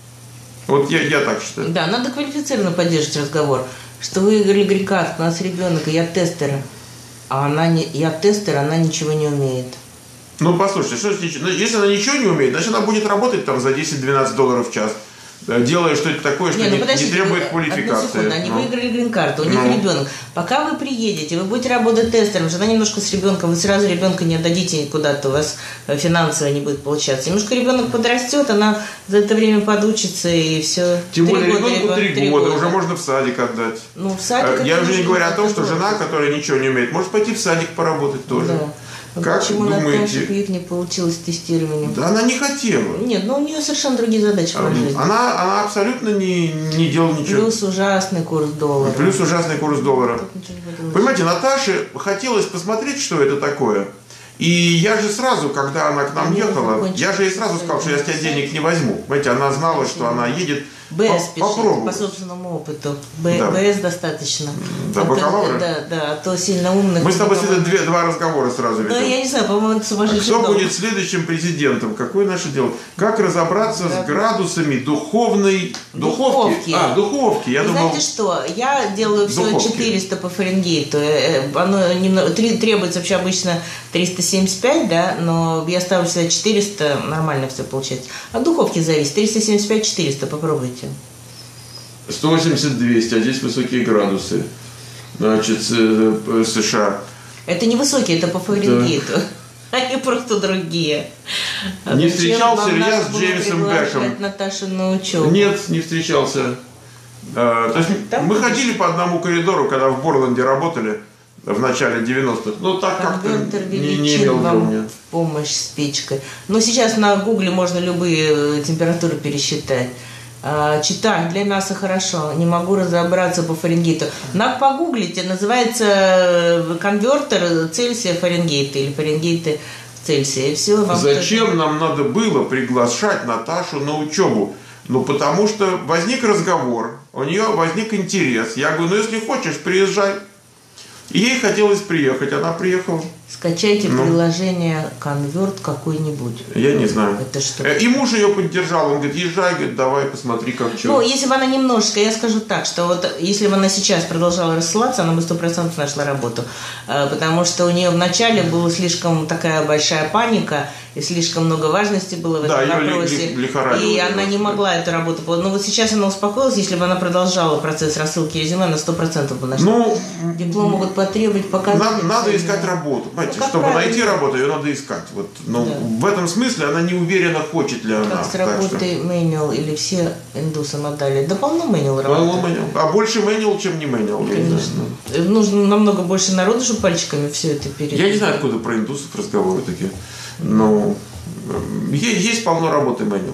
Speaker 1: Вот я, я так считаю.
Speaker 2: Да, надо квалифицированно поддерживать разговор. Что вы говорили, Грикат, у нас ребенок, и я тестер, а она не, я тестер, она ничего не умеет.
Speaker 1: Ну, послушайте, что, если она ничего не умеет, значит, она будет работать там за десять-двенадцать долларов в час, делая что-то такое, что не, ну, не, не требует квалификации.
Speaker 2: Секунду, они
Speaker 1: ну.
Speaker 2: выиграли грин-карту, у них ну. ребенок. Пока вы приедете, вы будете работать тестером, жена немножко с ребенком, вы сразу ребенка не отдадите куда-то, у вас финансово не будет получаться. Немножко ребенок подрастет, она за это время подучится и все.
Speaker 1: Тем более ребенку три года, уже можно в садик отдать.
Speaker 2: Ну, в садик
Speaker 1: Я уже не говорю о том, что жена, которая ничего не умеет, может пойти в садик поработать тоже. Да. Как
Speaker 2: почему
Speaker 1: думаете?
Speaker 2: Наташа Пьюк не получилось тестирование?
Speaker 1: Да она не хотела.
Speaker 2: Нет, ну у нее совершенно другие задачи по жизни.
Speaker 1: Она, она абсолютно не, не делала ничего.
Speaker 2: Плюс ужасный курс доллара.
Speaker 1: Плюс ужасный курс доллара. Понимаете, Наташе хотелось посмотреть, что это такое. И я же сразу, когда она к нам ехала, я же ей сразу сказал, что я с тебя денег не возьму. Понимаете, она знала, что она едет.
Speaker 2: БС пишите, по собственному опыту. Б, да. БС достаточно.
Speaker 1: Да, бакалавра?
Speaker 2: Да, да, а то сильно умных.
Speaker 1: Мы с тобой всегда две, два разговора сразу ведем.
Speaker 2: Да, я не знаю, по-моему, это сумасшедший
Speaker 1: Кто
Speaker 2: дом.
Speaker 1: будет следующим президентом? Какое наше дело? Как разобраться да. с градусами духовной...
Speaker 2: Духовки.
Speaker 1: Духовки. А, духовки. Я
Speaker 2: Вы
Speaker 1: думал...
Speaker 2: знаете что? Я делаю всего духовки. четыреста по Фаренгейту. Оно немного... Требуется вообще обычно триста семьдесят пять, да, но я ставлю всегда четыреста, нормально все получается. От духовки зависит. триста семьдесят пять четыреста, попробуйте.
Speaker 1: сто восемьдесят двести, а здесь высокие градусы. Значит, США.
Speaker 2: Это не высокие, это по Фаренгейту. Да. Они просто другие. А
Speaker 1: не встречался ли я с Джеймсом Бэком?
Speaker 2: Наташу на учебу?
Speaker 1: Нет, не встречался. А, то есть Там мы будешь... ходили по одному коридору, когда в Борланде работали в начале девяностых. Ну, так как-то не, не имел
Speaker 2: вам в помощь с печкой. Но сейчас на Гугле можно любые температуры пересчитать. Читать для мяса хорошо, не могу разобраться по Фаренгейту. Надо погуглите, называется конвертер Цельсия Фаренгейта или Фаренгейта Цельсия. И все, вам
Speaker 1: Зачем
Speaker 2: кто-то...
Speaker 1: нам надо было приглашать Наташу на учебу? Ну, потому что возник разговор, у нее возник интерес. Я говорю, ну, если хочешь, приезжай. И ей хотелось приехать, она приехала.
Speaker 2: Скачайте
Speaker 1: Ну.
Speaker 2: приложение «Конверт» какой-нибудь.
Speaker 1: Я не знаю.
Speaker 2: Это что?
Speaker 1: Э, И муж ее поддержал. Он говорит, езжай, говорит, давай, посмотри, как что.
Speaker 2: Ну, если бы она немножко, я скажу так, что вот если бы она сейчас продолжала рассылаться, она бы сто процентов нашла работу. Э, Потому что у нее вначале была слишком такая большая паника, и слишком много важности было в
Speaker 1: Да,
Speaker 2: этом
Speaker 1: её ли-
Speaker 2: вопросе.
Speaker 1: ли- лихорадило,
Speaker 2: И она не
Speaker 1: да.
Speaker 2: могла эту работу получить. Но вот сейчас она успокоилась, если бы она продолжала процесс рассылки резюме, она сто процентов бы нашла.
Speaker 1: Ну,
Speaker 2: Диплом могут потребовать, показать.
Speaker 1: надо, надо
Speaker 2: всё.
Speaker 1: искать работу. Понимаете,
Speaker 2: Ну, как
Speaker 1: чтобы
Speaker 2: правильно.
Speaker 1: найти работу, ее надо искать. Вот, ну,
Speaker 2: Да.
Speaker 1: в этом смысле она не уверена, хочет ли она.
Speaker 2: Как с
Speaker 1: Так что-
Speaker 2: работой manual или все индусам отдали. Да полно manual
Speaker 1: Ну,
Speaker 2: работы.
Speaker 1: manual. А больше manual, чем не manual. я не знаю.
Speaker 2: Конечно. Нужно намного больше народу, чтобы пальчиками все это перед.
Speaker 1: Я не знаю, откуда про индусов разговоры такие. Но э, е- есть полно работы manual.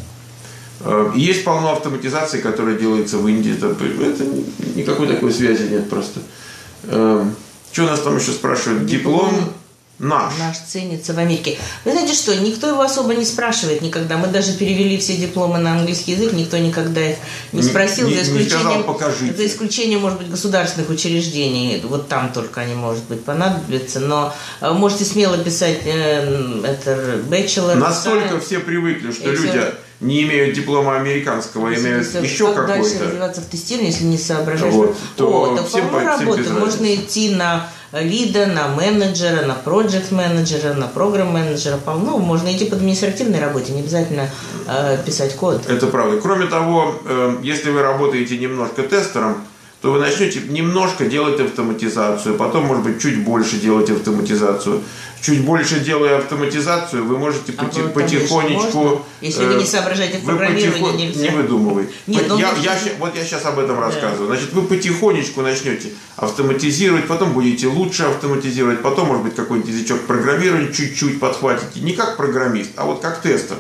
Speaker 1: Э, Есть полно автоматизации, которая делается в Индии. Это, это ни- никакой такой связи нет просто. Э, Что у нас там еще спрашивают? Диплом,
Speaker 2: Диплом
Speaker 1: наш.
Speaker 2: Наш ценится в Америке. Вы знаете что, никто его особо не спрашивает никогда. Мы даже перевели все дипломы на английский язык, никто никогда их не
Speaker 1: Не-
Speaker 2: спросил,
Speaker 1: не-
Speaker 2: за
Speaker 1: не
Speaker 2: исключением,
Speaker 1: сказал, покажите.
Speaker 2: за исключением, может быть, государственных учреждений. Вот там только они, может быть, понадобятся. Но э, можете смело писать э, это bachelor.
Speaker 1: Настолько
Speaker 2: science.
Speaker 1: все привыкли, что
Speaker 2: И
Speaker 1: люди
Speaker 2: всё.
Speaker 1: не имеют диплома американского, а имеют
Speaker 2: Если
Speaker 1: еще
Speaker 2: как дальше
Speaker 1: какой-то.
Speaker 2: развиваться в тестировании, если не соображаешь?
Speaker 1: Вот, то
Speaker 2: О, так
Speaker 1: всем
Speaker 2: полно
Speaker 1: по- всем
Speaker 2: работы.
Speaker 1: без
Speaker 2: Можно
Speaker 1: разницы.
Speaker 2: идти на лида, на менеджера, на проект менеджера, на программ менеджера. Полно. Можно идти по административной работе, не обязательно э, писать код.
Speaker 1: Это правда. Кроме того, э, если вы работаете немножко тестером, то вы начнете немножко делать автоматизацию, потом, может быть, чуть больше делать автоматизацию. Чуть больше делая автоматизацию, вы можете
Speaker 2: А
Speaker 1: поти-
Speaker 2: вы, конечно,
Speaker 1: потихонечку...
Speaker 2: можно? Если вы не
Speaker 1: э,
Speaker 2: соображаете в
Speaker 1: вы
Speaker 2: программировании,
Speaker 1: потихо-
Speaker 2: нельзя.
Speaker 1: Не выдумывай.
Speaker 2: Нет,
Speaker 1: Вот
Speaker 2: ну,
Speaker 1: я,
Speaker 2: лучше
Speaker 1: я
Speaker 2: же-
Speaker 1: ща- вот я сейчас об этом рассказываю. Значит, вы потихонечку начнете автоматизировать, потом будете лучше автоматизировать, потом, может быть, какой-нибудь язычок программирования чуть-чуть подхватите. Не как программист, а вот как тестер.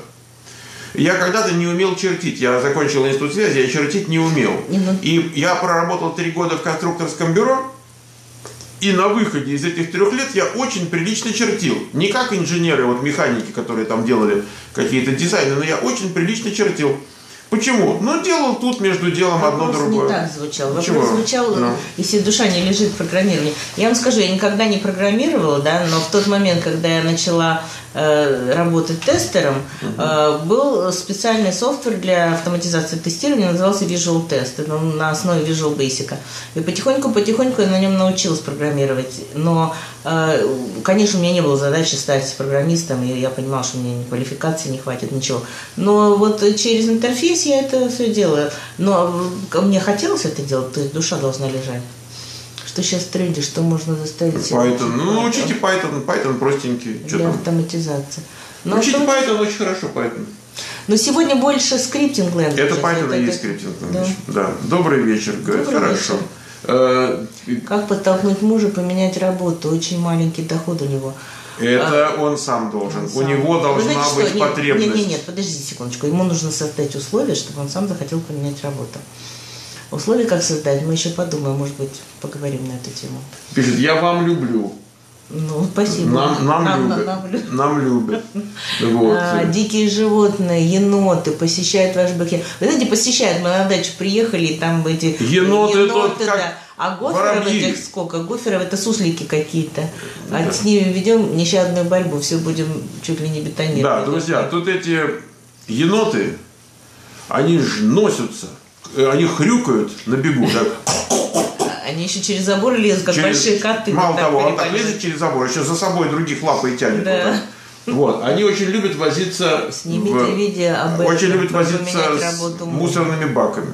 Speaker 1: Я когда-то не умел чертить. Я закончил институт связи, я чертить не умел.
Speaker 2: Мгм.
Speaker 1: И я проработал три года в конструкторском бюро. И на выходе из этих трех лет я очень прилично чертил. Не как инженеры, вот механики, которые там делали какие-то дизайны, но я очень прилично чертил. Почему? Ну, делал тут между делом одно
Speaker 2: Вопрос
Speaker 1: другое.
Speaker 2: не так звучал. Вопрос
Speaker 1: Чего?
Speaker 2: звучал,
Speaker 1: Ну.
Speaker 2: если душа не лежит в программировании. Я вам скажу, я никогда не программировала, да, но в тот момент, когда я начала э, работать тестером, э, был специальный софтвер для автоматизации тестирования, назывался Visual Test. Это на основе Visual Basic. И потихоньку-потихоньку я на нем научилась программировать. Но, э, конечно, у меня не было задачи стать программистом, и я понимала, что у меня ни квалификации не хватит, ничего. Но вот через интерфейс я это все делаю. Но ко мне хотелось это делать, то есть душа должна лежать. Что сейчас в тренде, что можно заставить себя
Speaker 1: Python.
Speaker 2: учить
Speaker 1: Ну,
Speaker 2: Python
Speaker 1: учите Python. Python простенький. Что
Speaker 2: для
Speaker 1: там?
Speaker 2: автоматизации. Но,
Speaker 1: Учите
Speaker 2: автомати-
Speaker 1: Python очень хорошо, Python.
Speaker 2: но сегодня больше скриптинг language.
Speaker 1: Это Python и есть скриптинг. Да. Добрый вечер, говорит.
Speaker 2: Добрый
Speaker 1: Хорошо. Э,
Speaker 2: Как подтолкнуть мужа поменять работу? Очень маленький доход у него.
Speaker 1: Это он сам должен.
Speaker 2: Он
Speaker 1: У
Speaker 2: сам.
Speaker 1: него
Speaker 2: Вы
Speaker 1: должна
Speaker 2: знаете
Speaker 1: быть
Speaker 2: что? Нет,
Speaker 1: потребность.
Speaker 2: Нет, нет, нет, подождите секундочку. Ему нужно создать условия, чтобы он сам захотел поменять работу. Условия как создать, мы еще подумаем, может быть, поговорим на эту тему.
Speaker 1: Пишет, я вам люблю.
Speaker 2: Ну, спасибо.
Speaker 1: Нам, нам,
Speaker 2: Нам-
Speaker 1: любят.
Speaker 2: нам любят.
Speaker 1: Нам любят. Вот.
Speaker 2: А, дикие животные, еноты посещают ваш бэкенд. Вы знаете, посещают, мы на дачу приехали, и там эти
Speaker 1: Еноты, это как
Speaker 2: да. А гоферов
Speaker 1: воробьи.
Speaker 2: этих сколько? Гоферов это суслики какие-то. А с ними ведем нещадную борьбу, все будем чуть ли не бетонировать.
Speaker 1: Да, друзья, тут эти еноты, они ж носятся, э, они хрюкают на бегу. Да?
Speaker 2: Они еще через забор лезут, как
Speaker 1: Через-
Speaker 2: большие коты.
Speaker 1: Мало
Speaker 2: вот так
Speaker 1: того, он так
Speaker 2: перепрыгивают.
Speaker 1: лезет через забор, еще за собой других лапой тянет.
Speaker 2: Да.
Speaker 1: Вот, так. Вот. Они очень любят возиться
Speaker 2: Снимите
Speaker 1: в-
Speaker 2: видео об этом,
Speaker 1: очень любят
Speaker 2: как
Speaker 1: возиться
Speaker 2: поменять
Speaker 1: с
Speaker 2: работу мужа.
Speaker 1: мусорными баками.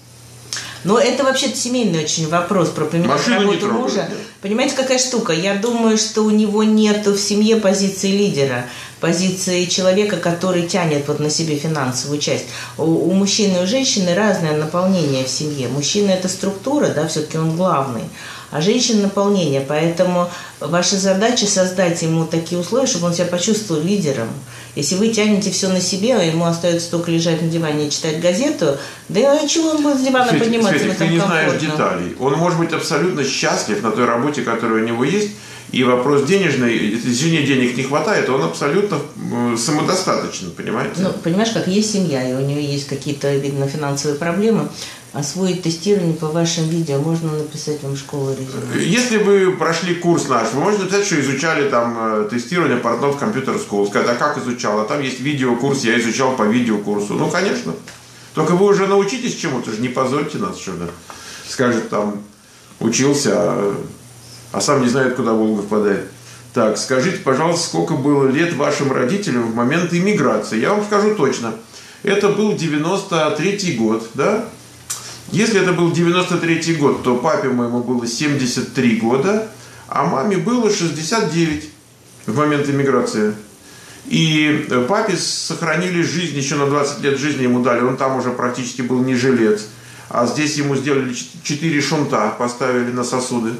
Speaker 2: Но это вообще-то семейный очень вопрос про поменять
Speaker 1: Машину не
Speaker 2: работу
Speaker 1: трогают,
Speaker 2: мужа.
Speaker 1: да.
Speaker 2: Понимаете, какая штука? Я думаю, что у него нет в семье позиции лидера, позиции человека, который тянет вот на себе финансовую часть. У, у мужчины и у женщины разное наполнение в семье. Мужчина – это структура, да, все-таки он главный, а женщина – наполнение. Поэтому ваша задача – создать ему такие условия, чтобы он себя почувствовал лидером. Если вы тянете все на себе, а ему остается только лежать на диване и читать газету, да и чего он будет с дивана
Speaker 1: Светик,
Speaker 2: подниматься
Speaker 1: Светик,
Speaker 2: в этом
Speaker 1: ты не знаешь
Speaker 2: комфортно?
Speaker 1: деталей. Он может быть абсолютно счастлив на той работе, которая у него есть. И вопрос денежный, если жене денег не хватает, он абсолютно э, самодостаточен, понимаете?
Speaker 2: Ну, понимаешь, как есть семья, и у нее есть какие-то, видно, финансовые проблемы. освоить тестирование по вашим видео. Можно написать вам школу резюме.
Speaker 1: Если вы прошли курс наш, вы можете написать, что изучали там тестирование Portnoy Computer School. Сказать, а как изучал? А там есть видеокурс, я изучал по видеокурсу. Ну, конечно. Только вы уже научитесь чему-то же, не позорьте нас, что ли. Скажет там, учился, а, а сам не знает, куда Волга впадает. Так, скажите, пожалуйста, сколько было лет вашим родителям в момент иммиграции? Я вам скажу точно. Это был девяносто третий год, да? Если это был девяносто третий год, то папе моему было семьдесят три года, а маме было шестьдесят девять в момент иммиграции. И папе сохранили жизнь, еще на двадцать лет жизни ему дали, он там уже практически был не жилец. А здесь ему сделали четыре шунта, поставили на сосуды.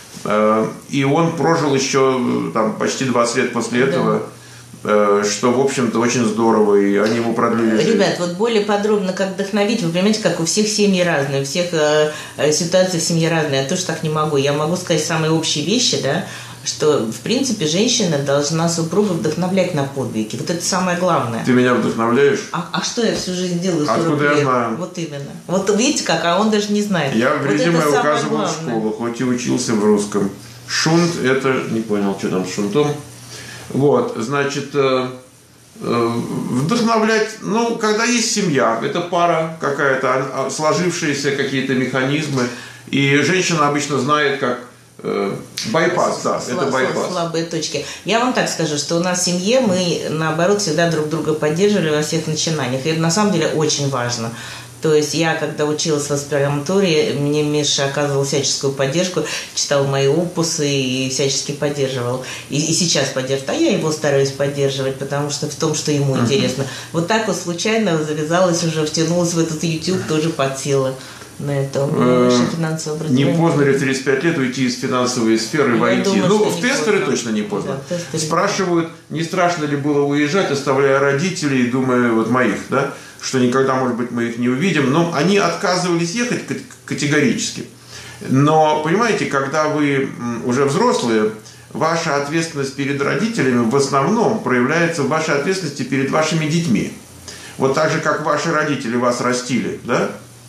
Speaker 1: И он прожил еще там, почти двадцать лет после этого. Что, в общем-то, очень здорово, и они ему продлили жизнь.
Speaker 2: Ребят, вот более подробно, как вдохновить, вы понимаете, как у всех семьи разные, у всех э, ситуации в семье разные, я тоже так не могу. Я могу сказать самые общие вещи, да, что, в принципе, женщина должна супруга вдохновлять на подвиги. Вот это самое главное.
Speaker 1: Ты меня вдохновляешь?
Speaker 2: А, а что я всю жизнь делаю?
Speaker 1: Откуда я знаю?
Speaker 2: Вот именно. Вот видите как, а он даже не знает.
Speaker 1: Я в
Speaker 2: вот
Speaker 1: резюме указывал в школу, хоть и учился в русском. Шунт, это, не понял, что там с шунтом. Вот, значит, э, э, вдохновлять, ну, когда есть семья, это пара какая-то, сложившиеся какие-то механизмы, и женщина обычно знает, как э, байпас, да,
Speaker 2: Слаб,
Speaker 1: это байпас.
Speaker 2: Слабые точки. Я вам так скажу, что у нас в семье мы, наоборот, всегда друг друга поддерживали во всех начинаниях, и это на самом деле очень важно. То есть я, когда училась в аспирантуре, мне Миша оказывал всяческую поддержку, читал мои опусы и всячески поддерживал. И, и сейчас поддерживает. А я его стараюсь поддерживать, потому что в том, что ему uh-huh. интересно. Вот так вот случайно завязалась уже, втянулась в этот YouTube, тоже подсела на это. У меня высшее финансовое образование.
Speaker 1: Не поздно ли в тридцать пять лет уйти из финансовой сферы и войти?
Speaker 2: Думаю,
Speaker 1: ну, в тестеры
Speaker 2: поздно.
Speaker 1: точно не поздно.
Speaker 2: Да,
Speaker 1: спрашивают, не страшно ли было уезжать, оставляя родителей, думаю, вот моих, да? Что никогда, может быть, мы их не увидим, но они отказывались ехать категорически. Но, понимаете, когда вы уже взрослые, ваша ответственность перед родителями в основном проявляется в вашей ответственности перед вашими детьми. Вот так же, как ваши родители вас растили, да?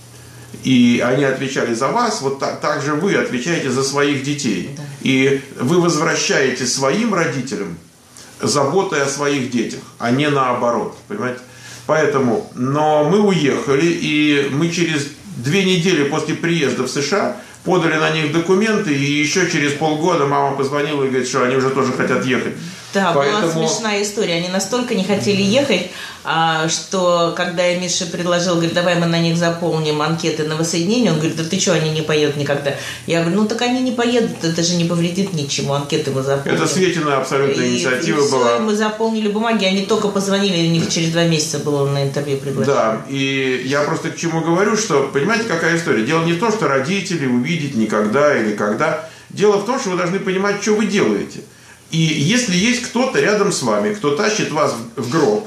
Speaker 1: И они отвечали за вас, вот так, так же вы отвечаете за своих детей. Да. И вы возвращаете своим родителям заботой о своих детях, а не наоборот, понимаете? Поэтому, но мы уехали, и мы через две недели после приезда в США подали на них документы, и еще через полгода мама позвонила и говорит, что они уже тоже хотят ехать.
Speaker 2: Да,
Speaker 1: Поэтому...
Speaker 2: была смешная история. Они настолько не хотели ехать, что когда я Мише предложила, говорит, давай мы на них заполним анкеты на воссоединение, он говорит, да ты что, они не поедут никогда. Я говорю, ну так они не поедут, это же не повредит ничему, анкеты мы заполним.
Speaker 1: Это Светина абсолютная и, инициатива
Speaker 2: и
Speaker 1: была.
Speaker 2: Все, и мы заполнили бумаги, они только позвонили, у них через два месяца было на интервью приглашение.
Speaker 1: Да, и я просто к чему говорю, что, понимаете, какая история? Дело не в том, что родители увидеть никогда или когда. Дело в том, что вы должны понимать, что вы делаете. И если есть кто-то рядом с вами, кто тащит вас в гроб,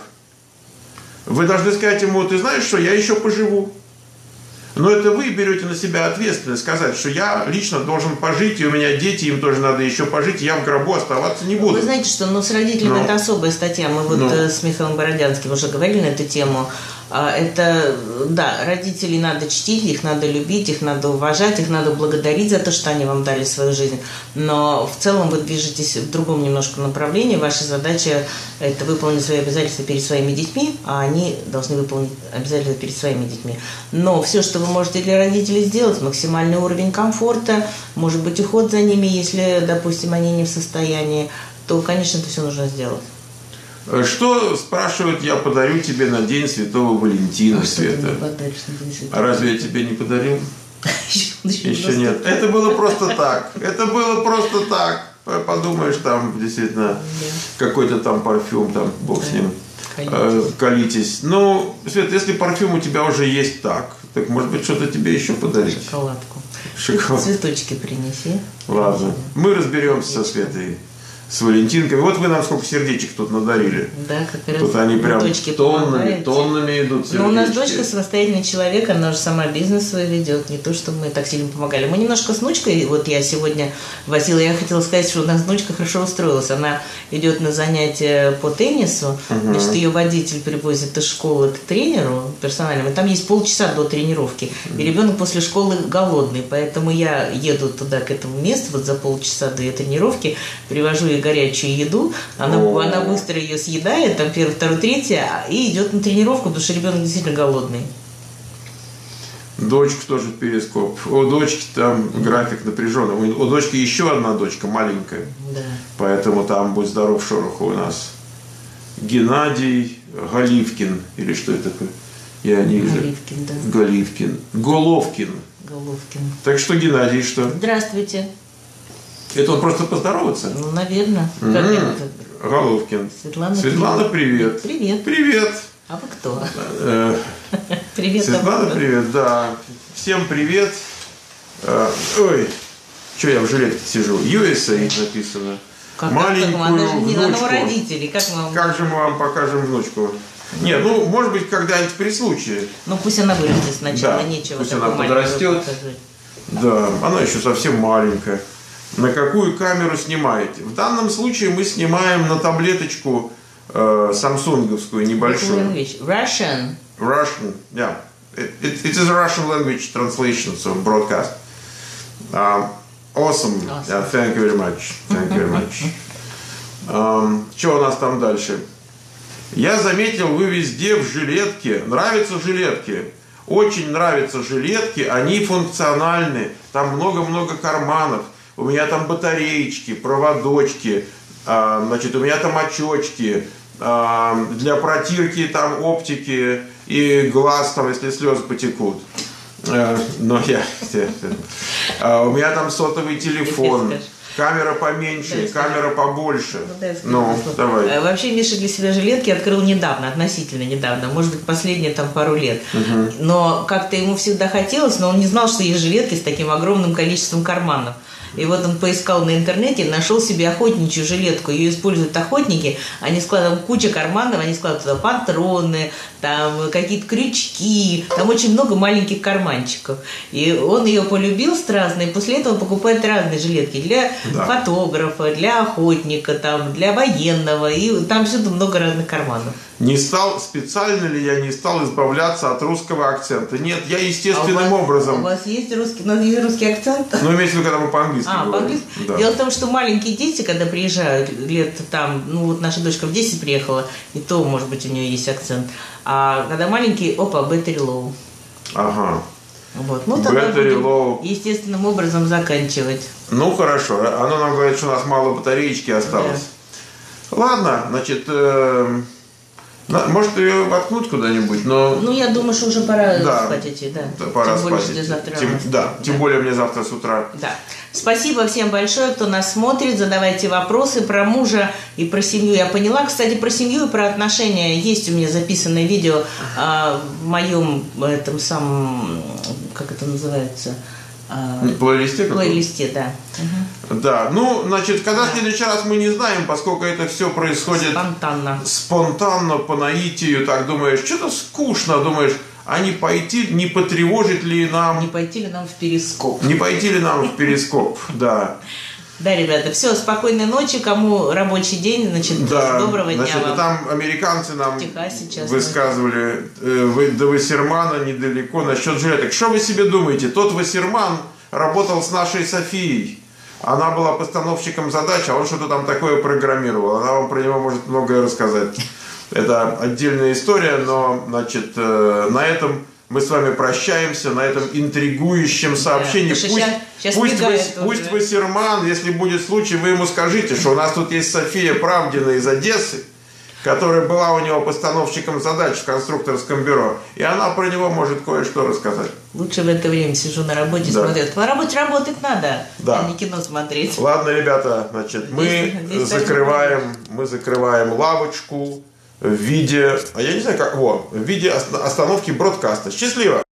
Speaker 1: вы должны сказать ему, ты знаешь что, я еще поживу. Но это вы берете на себя ответственность, сказать, что я лично должен пожить, и у меня дети, им тоже надо еще пожить, и я в гробу оставаться не буду.
Speaker 2: Вы знаете, что ну, с родителями Но. это особая статья. Мы вот Но. с Михаилом Бородянским уже говорили на эту тему. Это, да, родителей надо чтить, их надо любить, их надо уважать, их надо благодарить за то, что они вам дали свою жизнь. Но в целом вы движетесь в другом немножко направлении. Ваша задача – это выполнить свои обязательства перед своими детьми, а они должны выполнить обязательства перед своими детьми. Но все, что вы можете для родителей сделать, максимальный уровень комфорта, может быть, уход за ними, если, допустим, они не в состоянии, то, конечно, это все нужно сделать.
Speaker 1: Что, спрашивают, я подарю тебе на День Святого Валентина,
Speaker 2: а
Speaker 1: Света? А разве я тебе не подарил?
Speaker 2: Еще,
Speaker 1: Еще нет. Это было просто так. Это было просто так. Подумаешь, там действительно какой-то там парфюм, там бог с ним. Колитесь. Ну, Свет, если парфюм у тебя уже есть так, так может быть что-то тебе еще подарить?
Speaker 2: Шоколадку.
Speaker 1: Шоколад.
Speaker 2: Цветочки принеси.
Speaker 1: Ладно. Мы разберемся со Светой. с валентинками. Вот вы нам сколько сердечек тут надарили.
Speaker 2: Да, как раз.
Speaker 1: Тут они прям тоннами,
Speaker 2: помогаете.
Speaker 1: тоннами идут сердечки.
Speaker 2: Но у нас дочка самостоятельный человек, она уже сама бизнес свой ведет, не то, что мы так сильно помогали. Мы немножко с внучкой, вот я сегодня возила, я хотела сказать, что у нас внучка хорошо устроилась. Она идет на занятия по теннису, угу. Значит, ее водитель привозит из школы к тренеру персональному, и там есть полчаса до тренировки, угу. И ребенок после школы голодный, поэтому я еду туда, к этому месту, вот за полчаса до ее тренировки, привожу ей горячую еду, она, она быстро ее съедает, там первый, второй, третий, и идет на тренировку, потому что ребенок действительно голодный.
Speaker 1: Дочка тоже перископ. У дочки там график напряженный. У дочки еще одна дочка маленькая.
Speaker 2: Да.
Speaker 1: Поэтому там будь здоров шороху у нас. Геннадий Галивкин. Или что это такое? Я не вижу.
Speaker 2: Галивкин, да.
Speaker 1: Галивкин. Головкин.
Speaker 2: Головкин.
Speaker 1: Так что Геннадий что?
Speaker 2: Здравствуйте.
Speaker 1: Это он просто поздороваться?
Speaker 2: Ну, наверное.
Speaker 1: Mm-hmm. Головкин.
Speaker 2: Светлана,
Speaker 1: Светлана, привет.
Speaker 2: Привет.
Speaker 1: Привет.
Speaker 2: А вы кто?
Speaker 1: Привет. Светлана, привет, да. Всем привет. Ой, что я в жилетке сижу? ю эс эй написано.
Speaker 2: Как,
Speaker 1: маленькую
Speaker 2: как, она же не
Speaker 1: внучку.
Speaker 2: родителей. Как, мы вам...
Speaker 1: как же мы вам покажем внучку? Нет, ну, может быть, когда-нибудь при случае.
Speaker 2: Ну, пусть она вырастет сначала,
Speaker 1: да,
Speaker 2: нечего.
Speaker 1: Пусть она подрастет. Да, она еще совсем маленькая. На какую камеру снимаете? В данном случае мы снимаем на таблеточку э, самсунговскую небольшую.
Speaker 2: Russian.
Speaker 1: Russian, yeah. It, it, it is a Russian language translation, so broadcast. Um, awesome. awesome. Yeah, thank you very much. Thank you very much. Um, что у нас там дальше? Я заметил, вы везде в жилетке. Нравятся жилетки? Очень нравятся жилетки. Они функциональны. Там много-много карманов. У меня там батареечки, проводочки, э, значит, у меня там очечки, э, для протирки там оптики и глаз, там, если слезы потекут. Э, но я, э, у меня там сотовый телефон, камера поменьше, камера побольше. Ну, давай.
Speaker 2: Вообще Миша для себя жилетки открыл недавно, относительно недавно, может быть, последние там пару лет. Угу. Но как-то ему всегда хотелось, но он не знал, что есть жилетки с таким огромным количеством карманов. И вот он поискал на интернете, нашел себе охотничью жилетку. Ее используют охотники. Они складывают кучу карманов, они складывают туда патроны, там какие-то крючки. Там очень много маленьких карманчиков. И он ее полюбил страстно, и после этого покупает разные жилетки. Для да. фотографа, для охотника, там, для военного. И там всюду много разных карманов.
Speaker 1: Не стал, специально ли я не стал избавляться от русского акцента? Нет, я естественным
Speaker 2: а у вас,
Speaker 1: образом.
Speaker 2: У вас есть русский, у нас есть русский акцент?
Speaker 1: Ну, имеется в виду, когда мы по-английски
Speaker 2: а,
Speaker 1: говорим.
Speaker 2: По-английски?
Speaker 1: Да.
Speaker 2: Дело в том, что маленькие дети, когда приезжают, лет там, ну вот наша дочка в десять приехала, и то, может быть, у нее есть акцент. А когда маленькие, опа, battery low.
Speaker 1: Ага.
Speaker 2: Вот. Ну, тогда
Speaker 1: battery low.
Speaker 2: Естественным образом заканчивать.
Speaker 1: Ну, хорошо. Оно нам говорит, что у нас мало батареечки осталось. Да. Ладно, значит... Э Может, ее воткнуть куда-нибудь, но...
Speaker 2: Ну, я думаю, что уже пора
Speaker 1: да,
Speaker 2: спать идти, да.
Speaker 1: да пора
Speaker 2: тем более,
Speaker 1: спать идти.
Speaker 2: Завтра
Speaker 1: тем, да, да, тем более мне завтра с утра.
Speaker 2: Да. Спасибо всем большое, кто нас смотрит. Задавайте вопросы про мужа и про семью. Я поняла, кстати, про семью и про отношения. Есть у меня записанное видео а, в моем этом самом... Как это называется?
Speaker 1: Плейлисте?
Speaker 2: Плейлисте, да.
Speaker 1: Угу. Да, ну, значит, когда да. в следующий раз мы не знаем, поскольку это все происходит
Speaker 2: спонтанно,
Speaker 1: спонтанно по наитию, так думаешь, что-то скучно, думаешь, а не пойти, не потревожит ли нам...
Speaker 2: Не пойти ли нам в перископ?
Speaker 1: Не пойти ли нам в перископ, да.
Speaker 2: Да, ребята, все, спокойной ночи, кому рабочий день, значит,
Speaker 1: да,
Speaker 2: доброго дня
Speaker 1: значит,
Speaker 2: вам.
Speaker 1: Там американцы нам
Speaker 2: сейчас
Speaker 1: высказывали э, до Вассермана недалеко насчет жилеток. Что вы себе думаете? Тот Вассерман работал с нашей Софией. Она была постановщиком задач, а он что-то там такое программировал. Она вам про него может многое рассказать. Это отдельная история, но, значит, э, на этом... Мы с вами прощаемся на этом интригующем сообщении.
Speaker 2: Да,
Speaker 1: пусть
Speaker 2: сейчас, сейчас
Speaker 1: пусть, Вас, пусть Вассерман, если будет случай, вы ему скажите, что у нас тут есть София Правдина из Одессы, которая была у него постановщиком задач в конструкторском бюро. И она про него может кое-что рассказать.
Speaker 2: Лучше в это время сижу на работе, да. смотрю. По работе работать надо, да. а не кино смотреть.
Speaker 1: Ладно, ребята, значит, мы здесь закрываем, мы закрываем лавочку в виде, а я не знаю как, во, в виде остановки бродкаста. Счастливо!